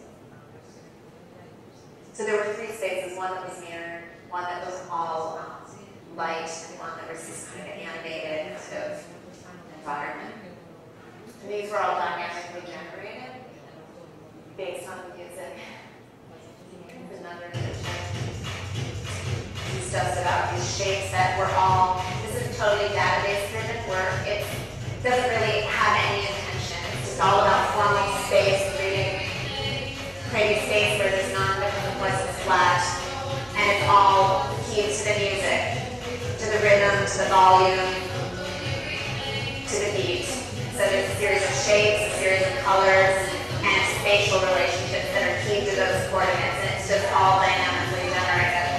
So there were three spaces, one that was mirrored, one that was all um, light, and one that was this kind of animated kind of environment. And these were all dynamically generated based on the music. Another picture. This is just about these shapes that were all, this is totally database-driven work. It doesn't really have any intention. It's just all about forming space, creating, creating space where there's none because of course it's flat. And it's all keyed to the music, to the rhythm, to the volume, to the beat. So there's a series of shapes, a series of colors, and spatial relationships that are key to those coordinates, and it's just all dynamically generated.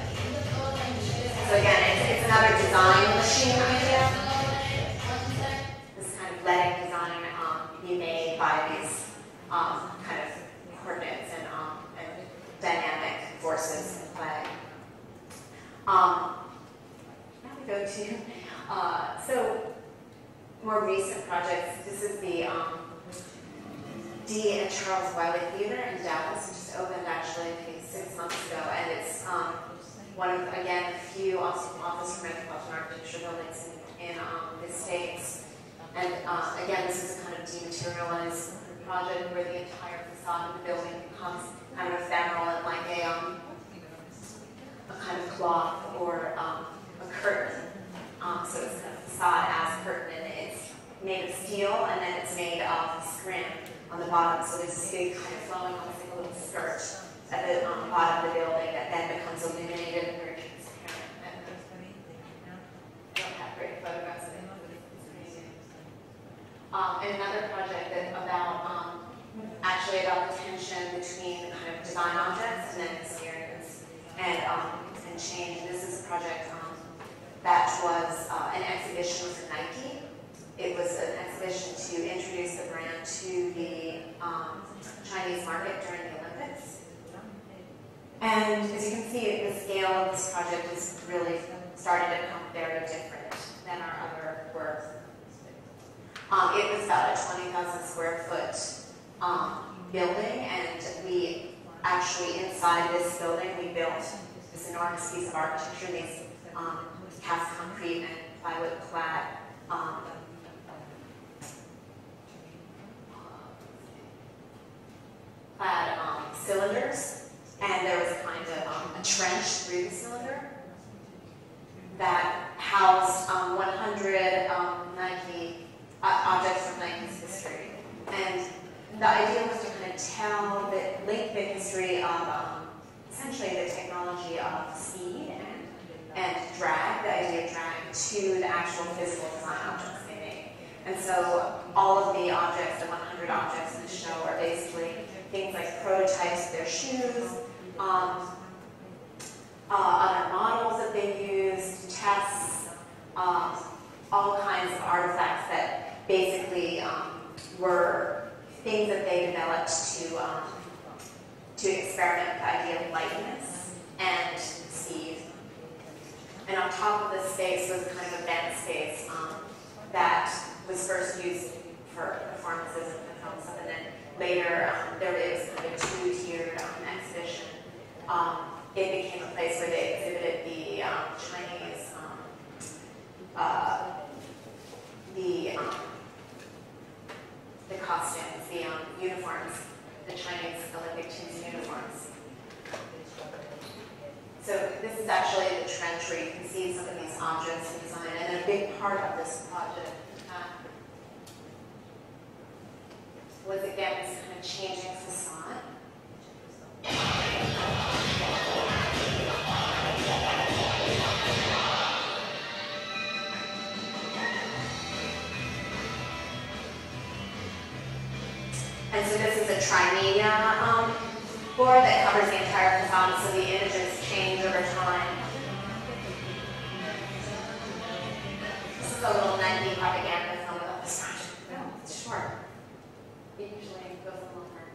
So again, it's, it's another design machine idea. This kind of letting design um, be made by these um, kind of coordinates and, um, and dynamic forces in play. Um, now we go to, uh, so, more recent projects. This is the um, Dee and Charles Wiley Theater in Dallas, which just opened actually I think six months ago, and it's um, one of, again, a few awesome office for metropolitan architecture buildings in, in um, the States. And uh, again, this is a kind of dematerialized project where the entire facade of the building becomes kind of ephemeral and like a, um, a kind of cloth or um, a curtain. Um, so it's kind of facade as curtain, and it's made of steel, and then it's made of scrim on the bottom. So there's this big kind of flowing, almost like a little skirt at the um, bottom of the building that then becomes illuminated and very transparent. I don't have great photographs of it, but it's amazing. Um, and another project that about um, actually about the tension between kind of design objects and then experience and um, and change. And this is a project. Um, That was uh, an exhibition for Nike. It was an exhibition to introduce the brand to the um, Chinese market during the Olympics. And as you can see, the scale of this project is really starting to become very different than our other work. Um, it was about a twenty thousand square foot um, building, and we actually, inside this building, we built this enormous piece of architecture, these um, cast concrete and plywood clad um, clad um, cylinders, and there was a kind of um, a trench through the cylinder that housed um, one hundred um, Nike uh, objects from Nike's history. And the idea was to kind of tell, the, link the history of um, essentially the technology of speed and, and drag, the idea of drag, to the actual physical design objects they make. And so all of the objects, the one hundred objects in the show, are basically things like prototypes of their shoes, um, uh, other models that they used, tests, um, all kinds of artifacts that basically um, were things that they developed to um, to experiment with the idea of lightness and speed. And on top of this space was kind of a event space um, that was first used for performances and film stuff, and then later um, there was kind of a two-tiered um, exhibition. Um, it became a place where they exhibited the um, Chinese, um, uh, the um, the costumes, the um, uniforms, the Chinese Olympic team's uniforms. So this is actually the trench where you can see some of these objects in design, and a big part of this project uh, was again this kind of changing facade. And so this is a trimedia um, board that covers the entire facade, so the images change over time. This is a little Nike propaganda film about this project. No, it's short. It usually goes a little longer.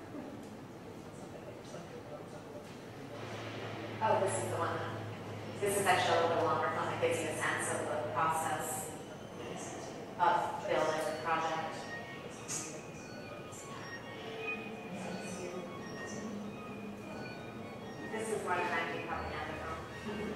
Oh, this is the one. This is actually a little bit longer film that gives you a sense of the process of building the project. This is one Nike propaganda film.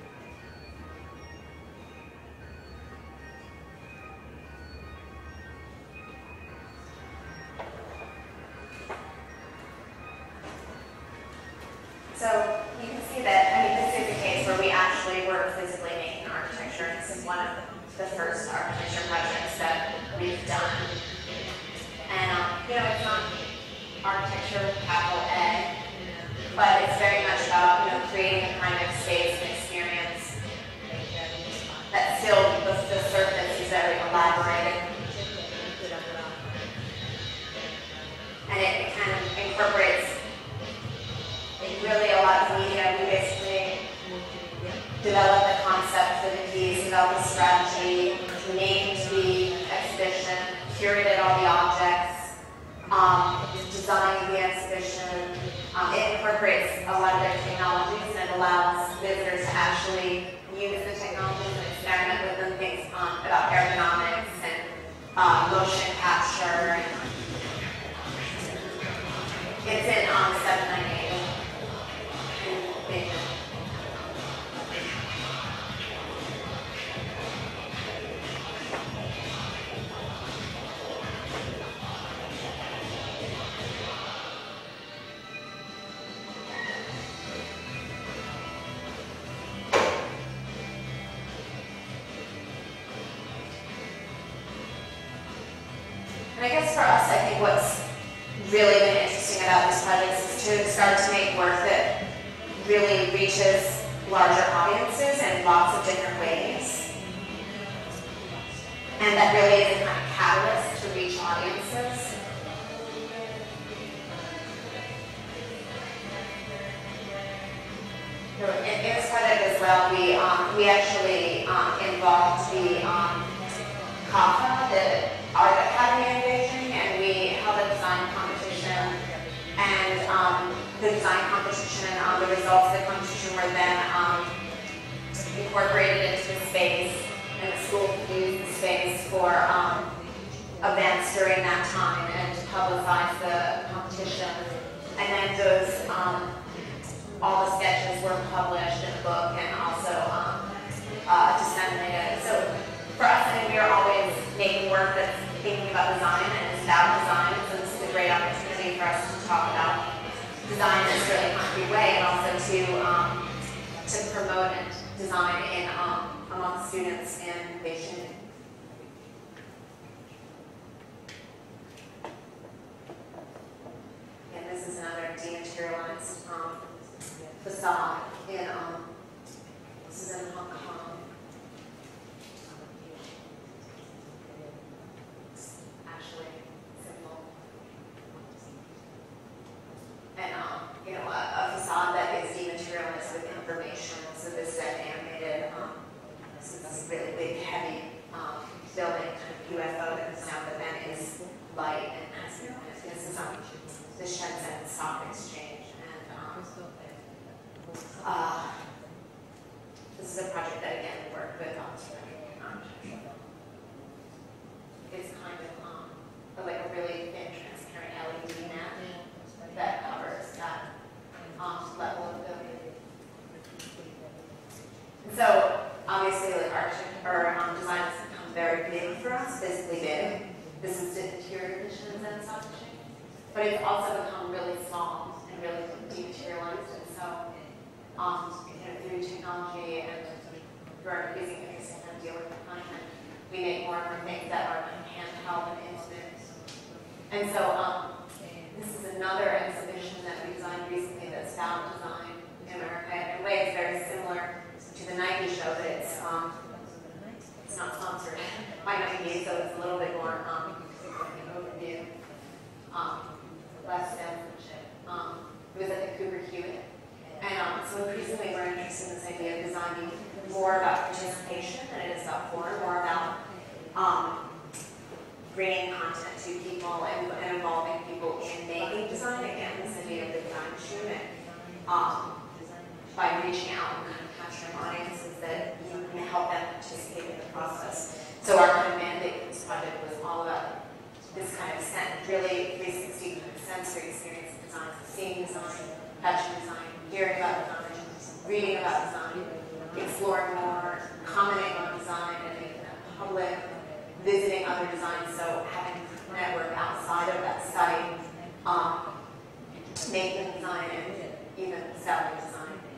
So you can see that, I mean, this is a case where we actually were physically making architecture. This is one of the first architecture projects that we've done. And, um, you know, it's not architecture with capital A, but it's very much about, you know, creating a kind of space and experience that still, the, the surface is very elaborated. And it, it kind of incorporates really a lot of media. We basically developed the concept for the piece, developed a strategy, named the exhibition, curated all the objects, um, designed the exhibition. Um, it incorporates a lot of their technologies, and it allows visitors to actually use the technologies and experiment with them, things um, about ergonomics and uh, motion capture. It's in um, seven ninety-eight in Beijing. And I guess for us, I think what's really been interesting about these projects is to start to make work that really reaches larger audiences in lots of different ways. And that really is a kind of catalyst to reach audiences. So in, in this project as well, we, um, we actually um, involved the um, C A F A, the Art Academy in Beijing, and we held a design competition, and um, the design competition and um, the results of the competition were then um, incorporated into the space, and the school used the space for um, events during that time and publicize the competition. And then those, um, all the sketches were published in a book and also um, uh, disseminated. So for us, I mean, we are always making work that's thinking about design and it's about design. So this is a great opportunity for us to talk about design in a really concrete way and also to um, to promote and design in um, among students in Beijing. And this is another dematerialized um, facade in um, this is in Hong Kong. It's actually simple. And um, you know, a, a facade that is dematerialized with information. So this is an animated, um, so this is a really big, heavy um, building, kind of U F O that is now, but then is light and has, you know, this is um, the Shenzhen Stock Exchange, and um, uh, this is a project that again we work with on architecture. It's kind of um, like a really thin, transparent L E D mat that covers that um, level of building. And so obviously, like architecture or um, design has become very big for us, physically big. This is the interior conditions and such. But it's also become really small and really dematerialized. And so, um, you know, through technology and through our using interest and dealing with content, we make more and more things that are handheld and intimate. And so, um, this is another exhibition that we designed recently that's Stout designed in America. And in a way, it's very similar to the Nike show, but it's um, it's not sponsored by Nike, so it's a little bit more um, an overview. Um, less censorship. Um, it was at the Cooper Hewitt. And um, so increasingly we're interested in this idea of designing more about participation than it is about form, more about um, bringing content to people and, and involving people in making design. Again, this idea of the design machine, um, by reaching out and kind of capturing audiences that you can help them participate in the process. So our kind of mandate for this project was all about this kind of really three sixty kind of sensory experience of design, so seeing design, touching design, hearing about design, reading about design, exploring more, commenting on design and making that public, visiting other designs, so having a network outside of that site, um, making design and even selling design.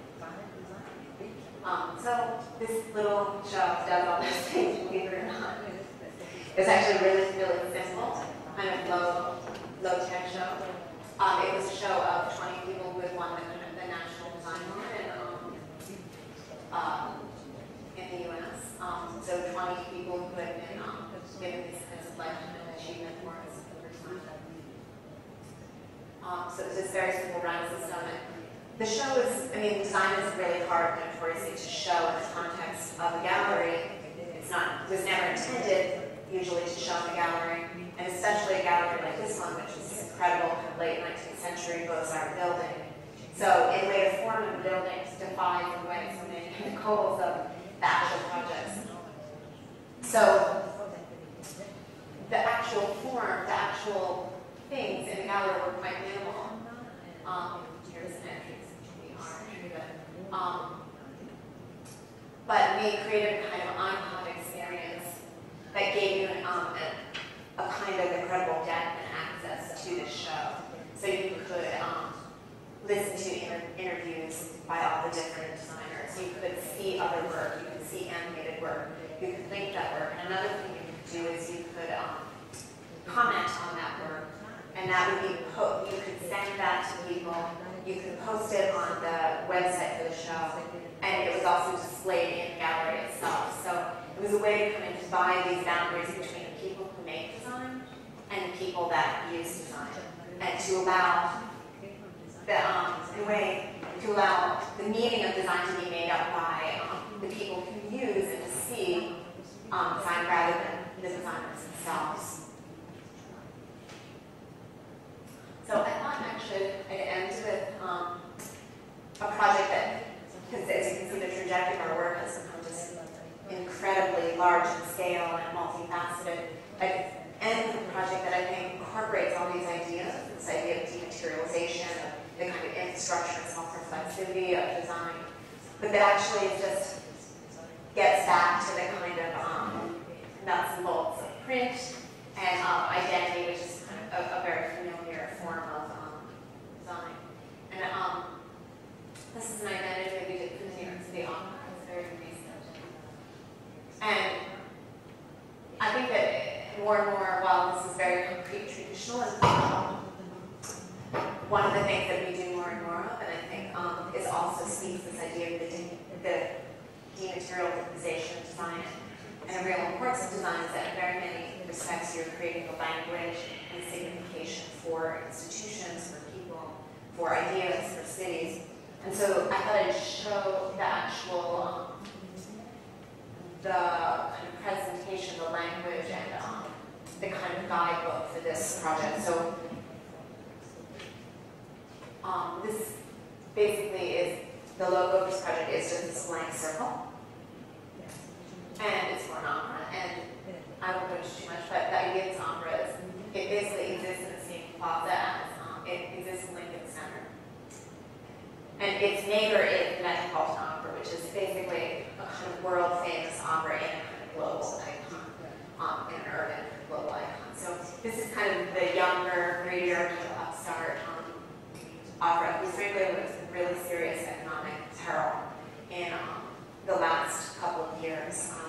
Um, so this little show does all those things, believe it or not. It's actually really, really simple, kind of low, low tech show. Um, it was a show of twenty people who had won the, the National Design Award in, um, uh, in the U S. Um, so twenty people who had been um, given these kinds of lifetime achievement awards for the first time. Um, so it was this very simple round system. And the show is, I mean, design is really hard, notoriously, to show in the context of a gallery. It's not, it was never intended usually to show in a gallery, and especially a gallery like this one, which is this incredible late nineteenth century Beaux-Arts building. So in a way, the form of the building defies the way so many of the goals of the actual projects. So the actual form, the actual things in the gallery were quite minimal. Um, here's an entrance into the art, but, um, but we created a kind of icon experience that gave you an, um, a, a kind of incredible depth and access to the show. So you could um, listen to inter interviews by all the different designers. You could see other work. You could see animated work. You could link that work. And another thing you could do is you could um, comment on that work. And that would be, po you could send that to people. You could post it on the website for the show. And it was also displayed in the gallery itself. So it was a way to kind of divide these boundaries between the people who make design and the people that use design, and to allow the, um, in a way, to allow the meaning of design to be made up by um, the people who use and to see um, design rather than the designers themselves. So I thought actually I'd end with um, a project that, because as you can see, the trajectory of our work has become just incredibly large in scale and multifaceted. I'd end but that actually just gets back to the kind of um, nuts and bolts of print and um, identity, which is kind of a, a very familiar form of um, design. And um, this is an identity that we did for the New York City Opera. It's very recent. And I think that more and more, while this is very concrete, traditional, and um, one of the things that we do more and more of, and I think um, is also speaks this idea of the, de the dematerialization of design. And a real importance of design is that in very many respects you're creating a language and signification for institutions, for people, for ideas, for cities. And so I thought I'd show the actual, um, the kind of presentation, the language, and um, the kind of guidebook for this project. So um, this basically is, the logo of this project is just this blank circle. And it's for an opera, and I won't go into too much, but the idea of this opera is it basically exists in the same plaza as um, it exists in Lincoln Center. And its neighbor is the Metropolitan Opera, which is basically a kind of world-famous opera and a kind of global icon, um, an urban global icon. So this is kind of the younger, grittier, upstart um, opera, whose frankly was in really serious economic peril in um, the last couple of years. Um,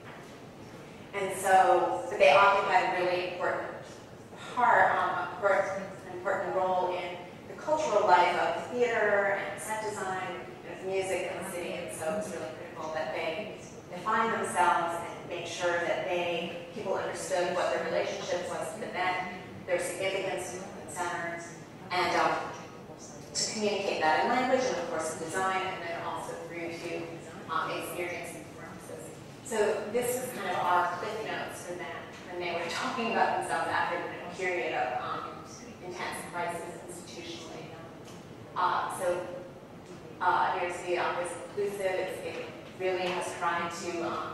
and so, but they occupied a really important part, um, an important role in the cultural life of theater and set design and of music in the city. And so it's really critical that they define themselves and make sure that they, people understood what their relationships was to the Met, their significance to the center, and um, to communicate that in language and of course in design, and then also through to um, experience and performances. So this was kind of our cliff notes for them when they were talking about themselves after the period of um, intense crisis institutionally. Uh, so uh, New York City Opera is inclusive. It's, it really has tried to um,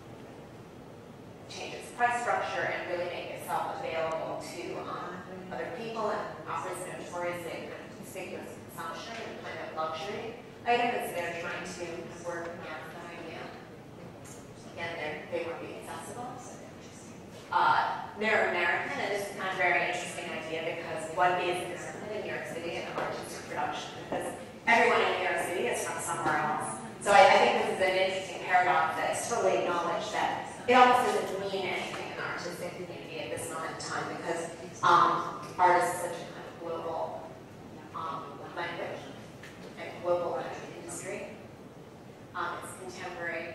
change its price structure and really make itself available to um, other people. And opera is notoriously kind of conspicuous consumption and kind of luxury item that's they're trying to work around the idea. Again, they won't be accessible. Uh, they're American, and this is kind of a very interesting idea because what is American in New York City and artistic production? Because everyone in New York City is from somewhere else. So I, I think this is an interesting paradox that is totally acknowledged that it almost doesn't mean anything in the artistic community at this moment in time because um, art is such a kind of global um, language and global kind of industry. Um, it's contemporary,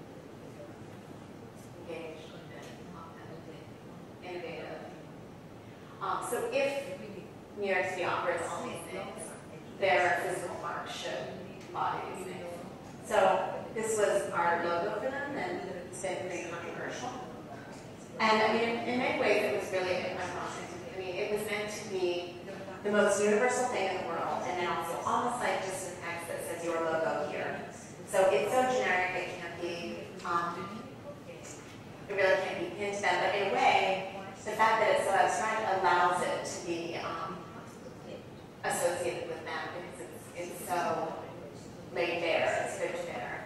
engaged, and innovative. Um, so if New York City Opera is all these things, their physical mark should embody these things. So this was our logo for them, and it's been pretty controversial. And I mean, in, in many ways, it was really a process. I mean, it was meant to be the most universal thing in the world, and then also almost like just an X that says your logo here. So it's so generic, it can't be, um, it really can't be pinned to them, but in a way, the fact that it's so abstract allows it to be um, associated with them because it's, it's so laid bare, it's fixed there.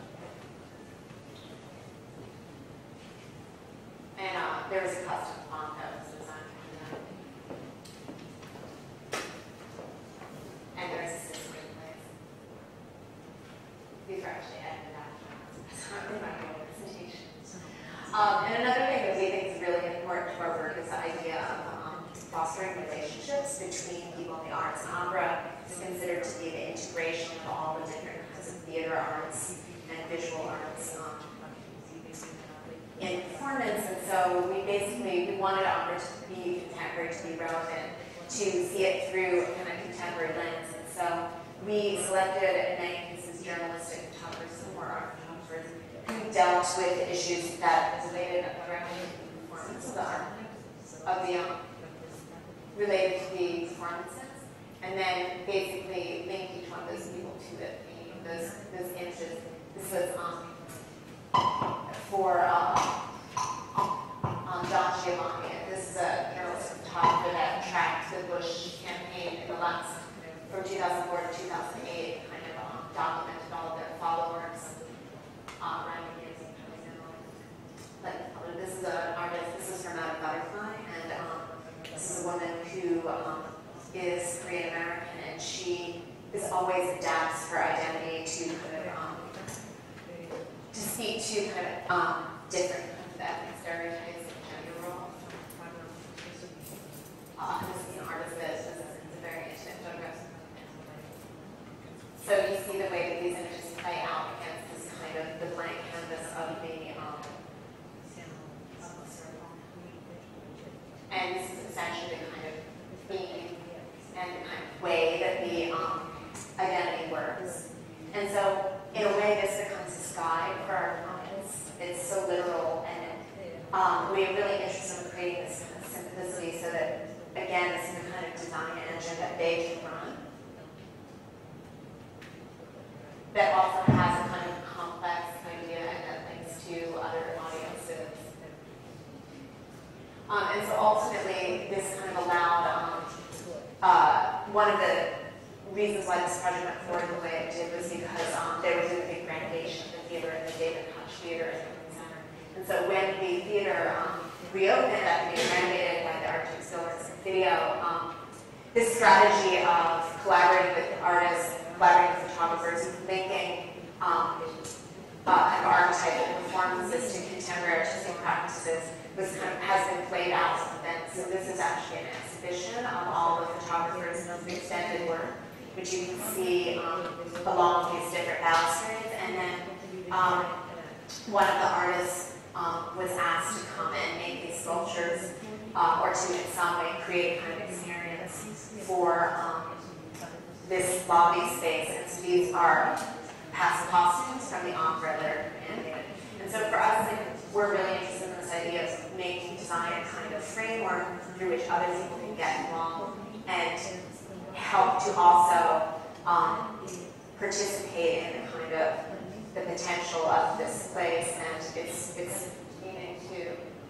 And uh, there was a custom font that was designed for that. And there's a system in place. These are actually edited out. That's not in my whole presentation. Um, and another thing that we think is really important to our work is the idea of um, fostering relationships between people in the arts. And opera is considered to be the integration of all the different kinds of theater arts and visual arts um, in performance. And so we basically we wanted opera to be contemporary, to be relevant, to see it through a kind of contemporary lens. And so we selected, in many cases, journalistic photographers or art photographers who dealt with issues that related directly to the performance of the art, of the um, related to the performances, and then basically linked each one of those people to the theme of those those images. This was um, for uh, um, Don Giovanni. This is a journalistic photographer that tracked the Bush campaign in the last from two thousand four to two thousand eight, kind of um, documented all of their followers. Uh, Rem is probably known. But this is an artist, this is from Out of Butterfly, and um, this is a woman who um, is Korean American, and she is always adapts her identity to kind of um, to speak to kind of um, different kinds of ethnic stereotypes and gender roles. Uh, this is an artist that is a very intimate photograph. So you see the way that these images play out against this kind of the blank canvas of the um, and this is essentially the kind of theme and the kind of way that the um, identity works. And so, in a way, this becomes this guide for our clients. It's so literal, and um, we're really interested in creating this kind of simplicity so that, again, this is the kind of design engine that they can run. That also has a kind of complex idea and that links to other audiences. Um, and so ultimately, this kind of allowed, um, uh, one of the reasons why this project went forward the way it did was because um, there was a big renovation of the theater and the David Koch Theater at the center. And so when the theater um, reopened after being renovated by the architect Sellers and Video, um, this strategy of collaborating with artists, collaborating with photographers, and linking um, uh, kind of archetypal performances to contemporary artistic practices was kind of has been played out since then. So this is actually an exhibition of all the photographers' extended work, which you can see um, along these different balustrades. And then um, one of the artists um, was asked to come and make these sculptures, uh, or to in some way create a kind of experience for um, this lobby space. And so these are past costumes from the opera that are animated. And so for us, like, we're really interested in this idea of making design a kind of framework through which other people can get involved and help to also um, participate in the kind of the potential of this place and its its meaning too.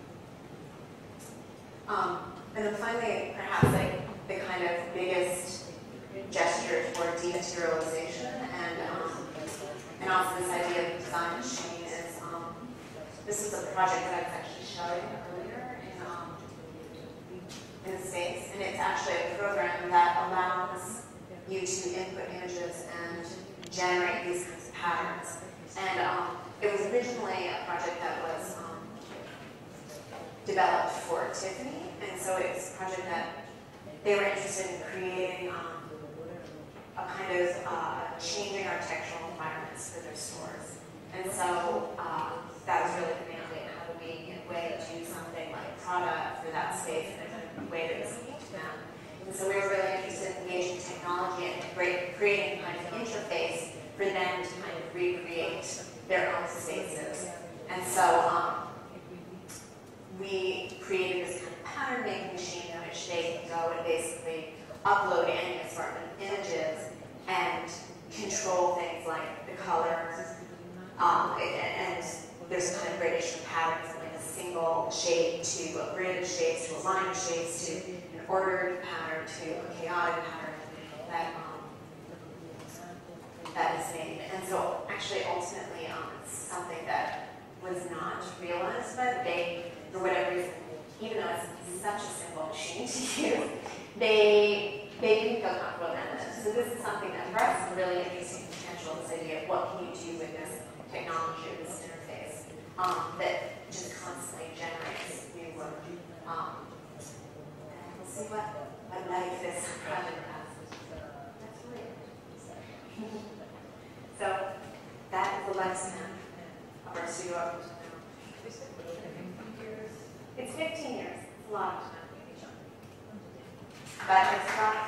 Um, and then finally, perhaps like the kind of biggest gesture toward dematerialization and um, and also this idea of design machine is um, this is a project that I was actually showing earlier in um, in the States, and it's actually a program that allows you to input images and generate these kinds of patterns. And um, it was originally a project that was um, developed for Tiffany, and so it was a project that they were interested in creating um, a kind of uh, changing architectural environments for their stores. And so uh, that was really the mandate. How do we, in a way, do something like Prada for that space in a kind of way that was unique to them? And so we were really interested in engaging technology and creating a kind of interface for them to kind of recreate their own spaces. And so um, we created this kind of pattern making machine in which they can go and basically upload any assortment of images and control things like the colors. Um, and there's kind of gradation patterns from like a single shade to a grid of shades to a line of shades to an ordered pattern to a chaotic pattern that um, that is made. And so actually ultimately um, it's something that was not realized, but they, for whatever reason, even though it's such a simple machine to use, they they didn't feel comfortable with it. So this is something that for us is really interesting potential, this idea of what can you do with this technology, this interface, um, that just constantly generates new work. Um, and we'll see what, what life this project has. That's really it. So that is the lifespan of our studio. It's fifteen years. It's a lot of time. But it's not.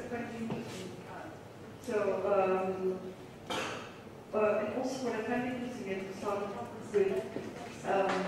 So, um, uh, and also what I find interesting is to start with um,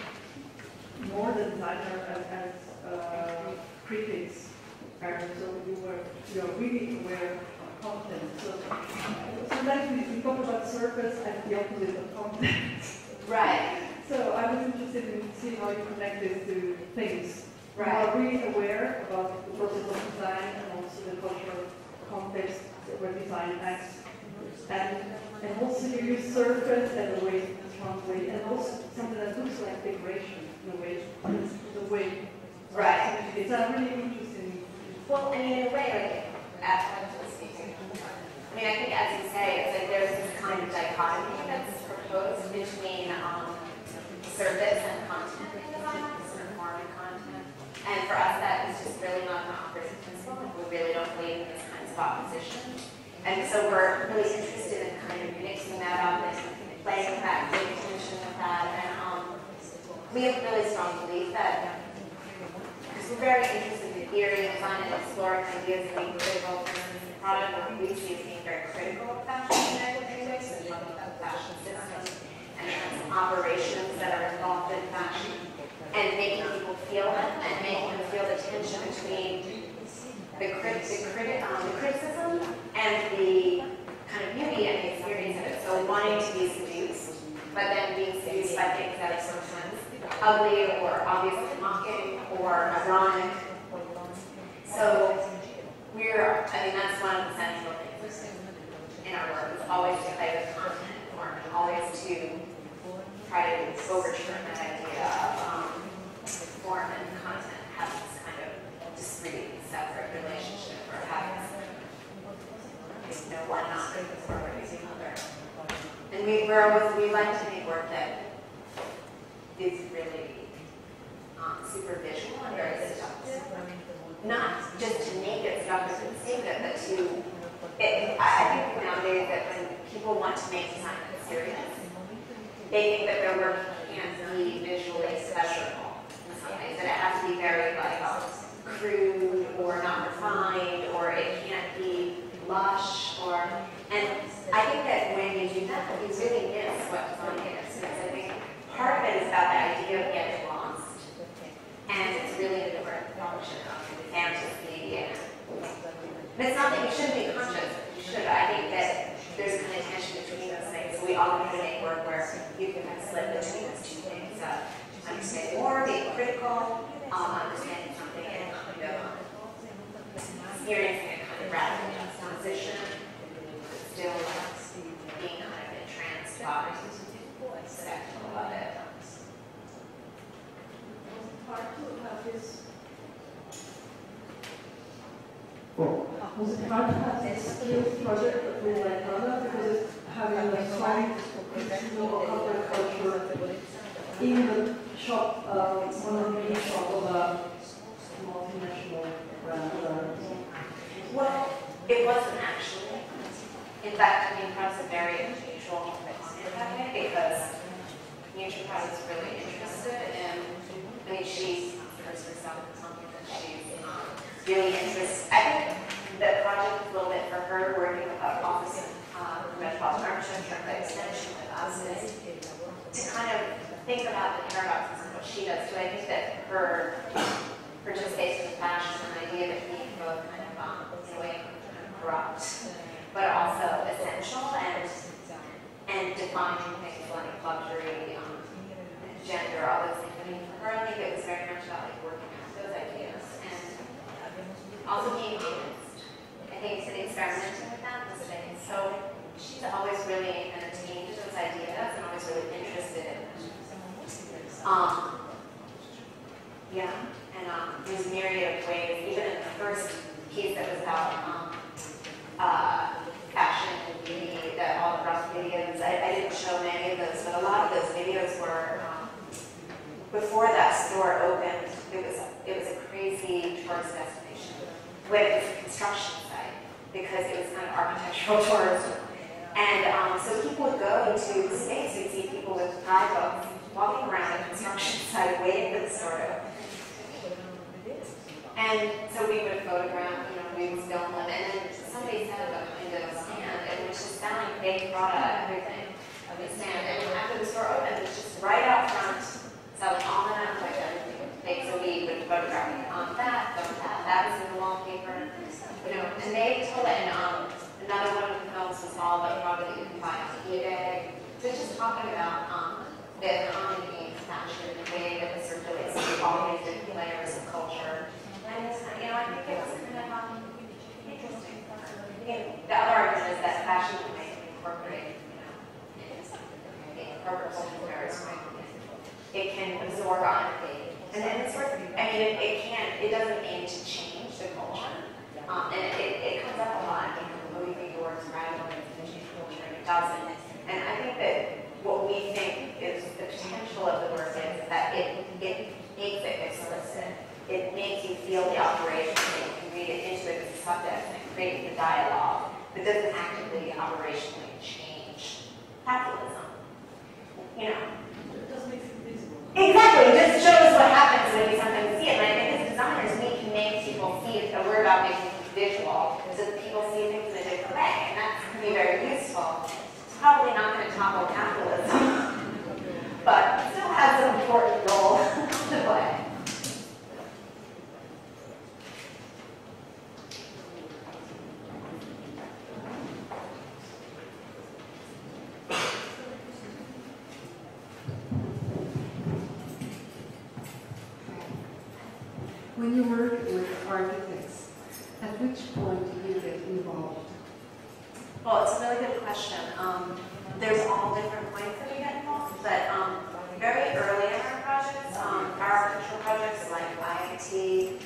more the designer as, as uh, critics, and so you were you know, really aware of content. So sometimes we, we talk about surface and the opposite of content. Right. So I was interested in seeing how you connect this to things. Right. You are really aware about the process of design and also the cultural context where design acts. And, and also you use surface as a way, a strong way, and also something that looks like decoration in a way, the way. Right. It's a really interesting. Well, I mean, in a way, like, as speaking, I mean, I think as you say, it's like there's this kind of dichotomy that's proposed between um, service and content in design, sort of form and content. And for us, that is just really not an operative principle. Like, we really don't believe in these kinds of opposition. And so we're really interested in kind of mixing that up and playing with that, paying attention with that. And um, we have a really strong belief that, because we're very interested in theory and design and exploring ideas and being critical. For instance, the product that we see as being very critical of fashion in many ways, and talking about the fashion system and the kinds of operations that are involved in fashion, and making people feel it, and making them feel the tension between the, crit the, criti um, the criticism and the kind of beauty and the experience of it. So wanting to be seduced, but then being seduced by things that are sometimes ugly or obviously mocking or ironic. So we're, I mean, that's one of the central things in our work, is always to play with content and form, and always to try to overturn that idea of um, form and content having this kind of discrete, separate relationship, or having you know, one not incorporating the other. And we, we're always, we like to make work that is really um, super visual and very seductive. Not just to make it seductive for the sake of it, but to, it, I think nowadays that when people want to make design that's serious, they think that their work can't be visually special in some ways, that it has to be very like crude or not refined, or it can't be lush, or, and I think that when you do that, you really miss what design is, because I think part of it is about the idea of getting lost, and it's really the direct function of fantasy, and it's not that you shouldn't be conscious, you should. I think that there's a kind of tension between those things. So we all try to make work where you can kind of slip between those two things, uh, understanding more, being critical, um, understanding something, and kind of experiencing a kind of radical transition, still like, being kind of entranced by the spectacle of it. Hard to have this. Was it hard to have this project with like Prada, because it's having a strong consumer culture in the shop, uh, one of the shop of a multinational brand? Well, it wasn't actually. In fact, I mean, Prada's a very unusual client because Mutual Prada is really interested in, I mean, she refers herself as something that she's um, really interested. I think the project is a little bit for her working with our office in uh, Metropolitan Architecture, the extension with us is to kind of think about the paradoxes of what she does. So I think that her participation in fashion, an idea that we can both kind of, um, in a way, kind of corrupt, but also essential and and defining things like luxury, um, gender, all those things. I mean, for her, I think it was very much about like working out those ideas and also being honest. I think to experimenting with that was thing. So she's always really entertained those ideas and always really interested in them. Um, yeah, and um, there's a myriad of ways. Even in the first piece that was about um, uh, fashion and beauty, that all the rough videos, I, I didn't show many of those, but a lot of those videos were, um, before that store opened, it was, it was a crazy tourist destination. When it was a construction site, because it was kind of architectural tourism. And um, so people would go into the space, you'd see people with guidebooks walking around the construction site waiting for the store to open. And so we would photograph, you know, we would film them, a kind of stand and was just selling fake Prada everything of the stand. And after the store opened, it was just right out front, selling all the nuts, like everything fake. So we would photograph on that, go that, that was in the wallpaper. You know, and they told it, and um, another one of the films was all about Prada that you can buy on eBay. So just talking about um, the economy, fashion, the way that it circulates through all these different layers of culture. And, you know, I think it was kind of um, interesting. Again, the other argument is that fashion can make incorporate, you know, incorporate culture various ways. It can absorb on it. And then it's worth, I mean, it, it can't, it doesn't aim to change the culture. Um, and it, it comes up a lot in the movie York's rivalry to change culture, and it doesn't. And I think that what we think is the potential of the work is that it, it makes it explicit. It makes you feel the operation, and you can read it into it as a subject, and it creates the dialogue, but doesn't actively operationally change capitalism. You know? It does make it visible. Exactly. It just shows what happens when you sometimes see it. And I think as designers, we can make people see it, and we're about making it visual, so that people see things in a different way, and that can be very useful. Probably not going to topple capitalism, but still has an important role to play. When you work with architects, at which point do you get involved? Well, it's a really good question. Um, there's all different points that we get involved, but um, very early in our projects, um, our architectural projects like I I T,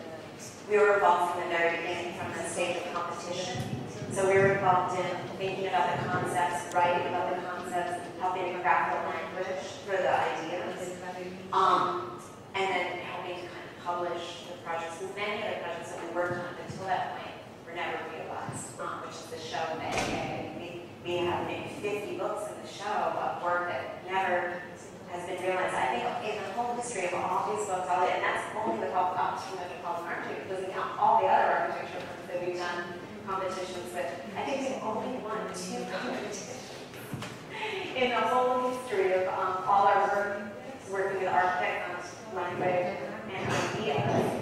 we were involved from the very beginning, from the stage of competition. So we were involved in thinking about the concepts, writing about the concepts, helping to graph the language for the ideas, um, and then helping to kind of publish the projects. Because many of the projects that we worked on until that point were never realized, um, which is the show of A A. We, we have maybe fifty books in the show of work that never has been realized. I think in the whole history of all these books, all the, and that's only the help up to Metropolitan Architecture, doesn't count all the other architecture books that we've done competitions with. I think we've only won two competitions in the whole history of um, all our work, working with architects on language and ideas.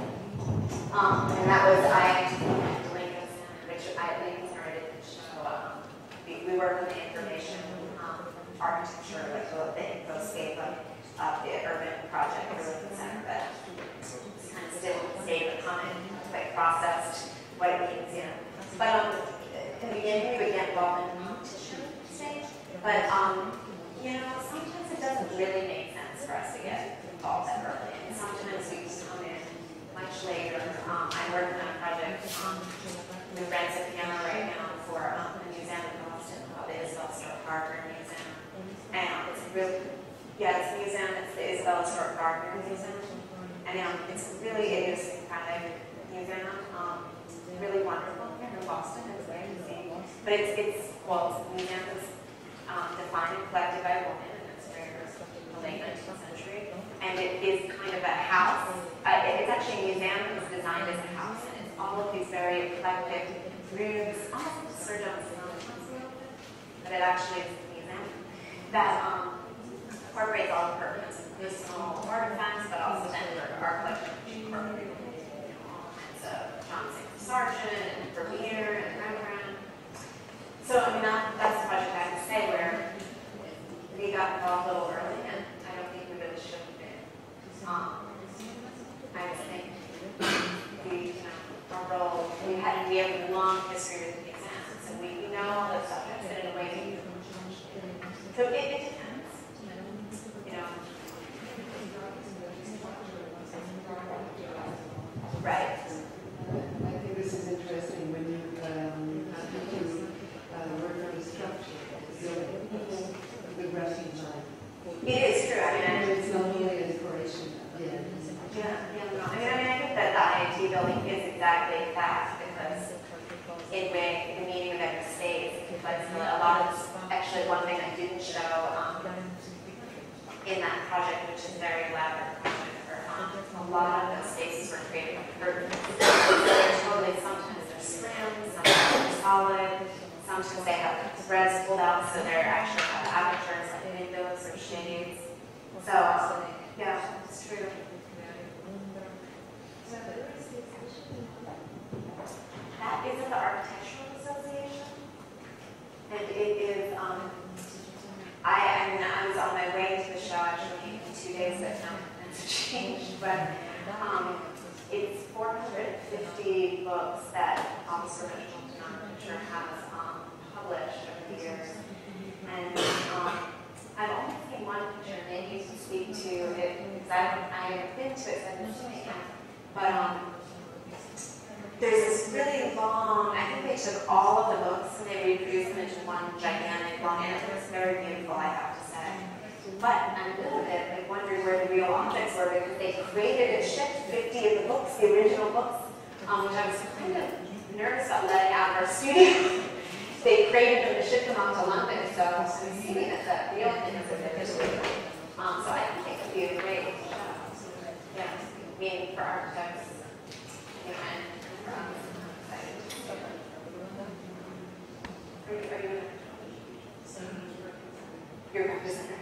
Um, and that was I and Lincoln Center, which I Lincoln Center did show. Um, we, we work with the information um, architecture, like the, the infoscape of, of the urban project for Lincoln Center, but it's kind of still in the state of comment, like processed what it means, you know. But um, in the beginning, we would get involved in the competition stage. But um, you know, sometimes it doesn't really make sense for us to get involved that early, and sometimes we just come in much later. Um, I'm working on a project um, with Rem Koolhaas right now for um, a museum in Boston called the Isabella Stewart Gardner Museum. And um, it's a really, yeah, it's a museum, it's the Isabella Stewart Gardner Museum. And um, it's a really idiosyncratic museum, um, really wonderful here in Boston, it's very easy. But it's, it's, well, it's a museum that's um, defined and collected by a woman, and it's very the late nineteenth century. And it is kind of a house. Uh, it's actually a museum that was designed as a house, and it's all of these very eclectic rooms, almost like Sir John's Museum, but it actually is a museum that um, incorporates all of her personal artifacts, but also then her art collection, which incorporates you know, all kinds of John Saint Sargent and Vermeer and Rembrandt. So I mean, that, that's a project I have to say where we got involved a little early, and I don't think we really should have been. Um, I just think we, you know, our role, we had, we have a long history with the exams, and we, we know all those subjects, and in a way, we, so it, it depends, you know. Right. I think this is interesting when you um, uh, work on the structure of the building, the graphene line. It is true. I mean, I, it's not only an inspiration. Yeah. Yeah, yeah, no. I mean, I mean, I think that the I I T building is exactly that, because in way, the meaning of every space, because a lot of, actually one thing I didn't show um, in that project, which is a very elaborate project, for, um, a lot of those spaces were created for curtains. So they're totally, sometimes they're slammed, sometimes they're solid. Sometimes they have threads pulled out, so they're actually have apertures like windows or shades. So, yeah, it's true. That is in the Architectural Association, and it is. Um, I, I mean, I was on my way to the show actually in two days, but now it's changed. But um, it's four hundred fifty books that Office of Original Architecture has um, published over the years, and um, I've only seen one picture. Maybe you can speak to it because I I've been to it, so I've been to it, but um. There's this really long, I think they took all of the books and they reproduced them into one gigantic long, and it was very beautiful, I have to say. But I'm a little bit like wondering where the real objects were, because they created and shipped fifty of the books, the original books, um, which I was kind of nervous about letting out of our studio. They created them and shipped them off to London, so I'm assuming that the real thing is a bit history. Um, so I think it would be a great show. Yeah, meaning for architects. You know, and Um, are you, are you you're a representative?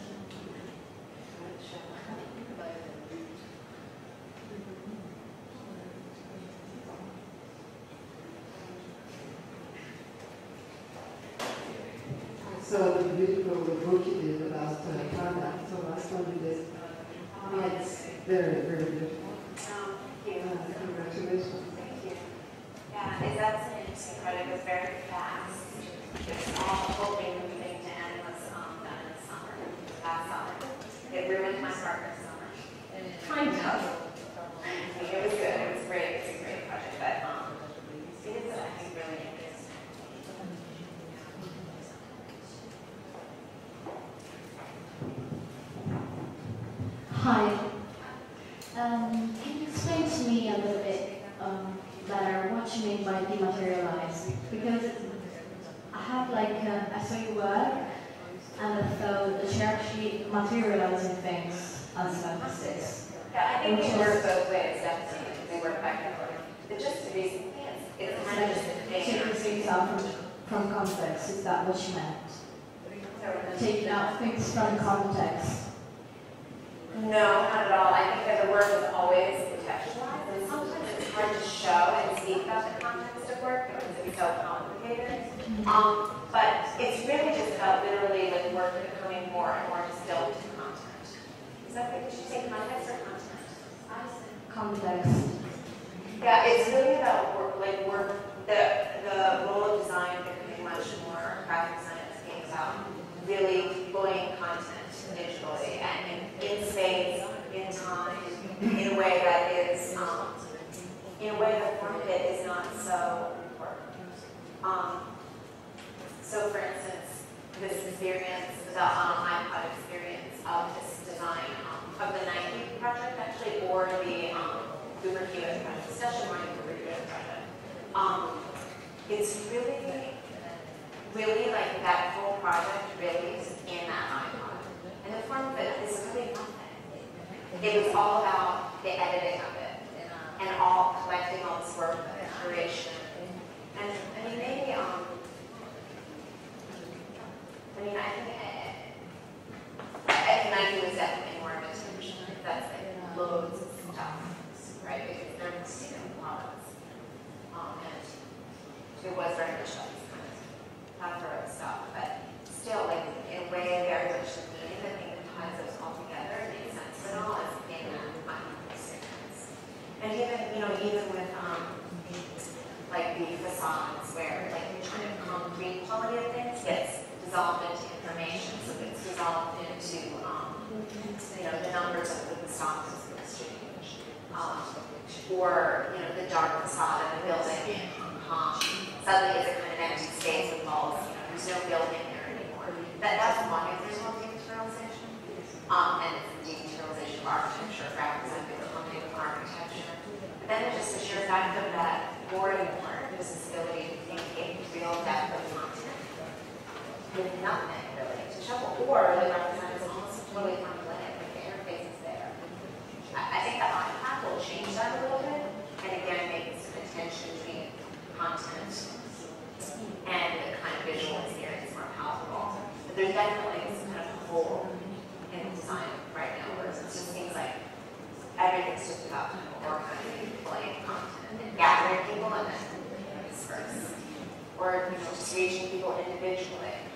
So the beautiful book you did about uh, Prada, so last one you did, oh, it's very, very beautiful. Um, thank you. Uh, congratulations. Yeah, it's that's an interesting project. It was very fast. It's all hoping moving to end was um, done in the summer, last summer. It ruined my partner's summer. Kind of. I mean, it was good. It was great. It's a great project, but um, it is, I think, really interesting. Hi. Um, can you explain to me a little bit um, better what you mean by dematerialize? Because I have like, uh, I saw your work and I thought that you're actually materializing things as surfaces. Yeah, I think we work both ways, definitely. We work back and forth. But just the reason is, it's kind of just a thing. Taking things out from, from context, is that what you meant? Taking out things from context. No, not at all. I think that the work is always contextualized, and sometimes it's hard to show and speak about the context of work because it's so complicated. Um, but it's really just about literally like work becoming more and more distilled to content. Is that what you should say, context or content? Context. Yeah, it's really about work, like work. The the role of design becoming much more graphic design is being about really pulling content digitally and in, in space, in time, in a way that is, um, in a way the form of it is not so important. Um, so for instance, this experience, the um, iPod experience of this design, um, of the Nike project actually, or the um, Uber Hewitt project, especially more the Uber Hewitt project. Um, it's really, really like that whole project really is in that iPod. And the form of it is really nothing. It was all about the editing of it and all collecting all this work and curation. And I mean, maybe, um, I mean, I think, I, I think Nike was definitely more of a solution. That's like loads of stuff, right? Because they're student products. Um, and it was very much like this kind of plethora of stuff, but still, like, in a way, very much the meaning, I think it ties those all together, it makes sense, but all is in that experience. And even, you know, even with, um, like, the facades, where, like, the kind of concrete quality of things gets dissolved into information, so it's dissolved into, um, you know, the numbers of the facades of the street. Um, or, you know, the dark facade of the building in Hong Kong. Suddenly it's a kind of empty space with walls, you know, there's no building there anymore. That, that's one example of dematerialization. Um, and it's the dematerialization of architecture, graphic design becoming architecture. But then it's just the sheer fact of that more and more, there's this ability to think in real depth of content with nothing really to show. Or the graphic design is almost totally formulaic, like the interface is there. I, I think the iPad will change that a little bit, and again, make some attention between content and the kind of visual experience more palatable. But there's definitely some kind of hole in design right now where it just seems like everything's just about kind of organizing, displaying content, and gathering people and then disperse. Or you know, just reaching people individually.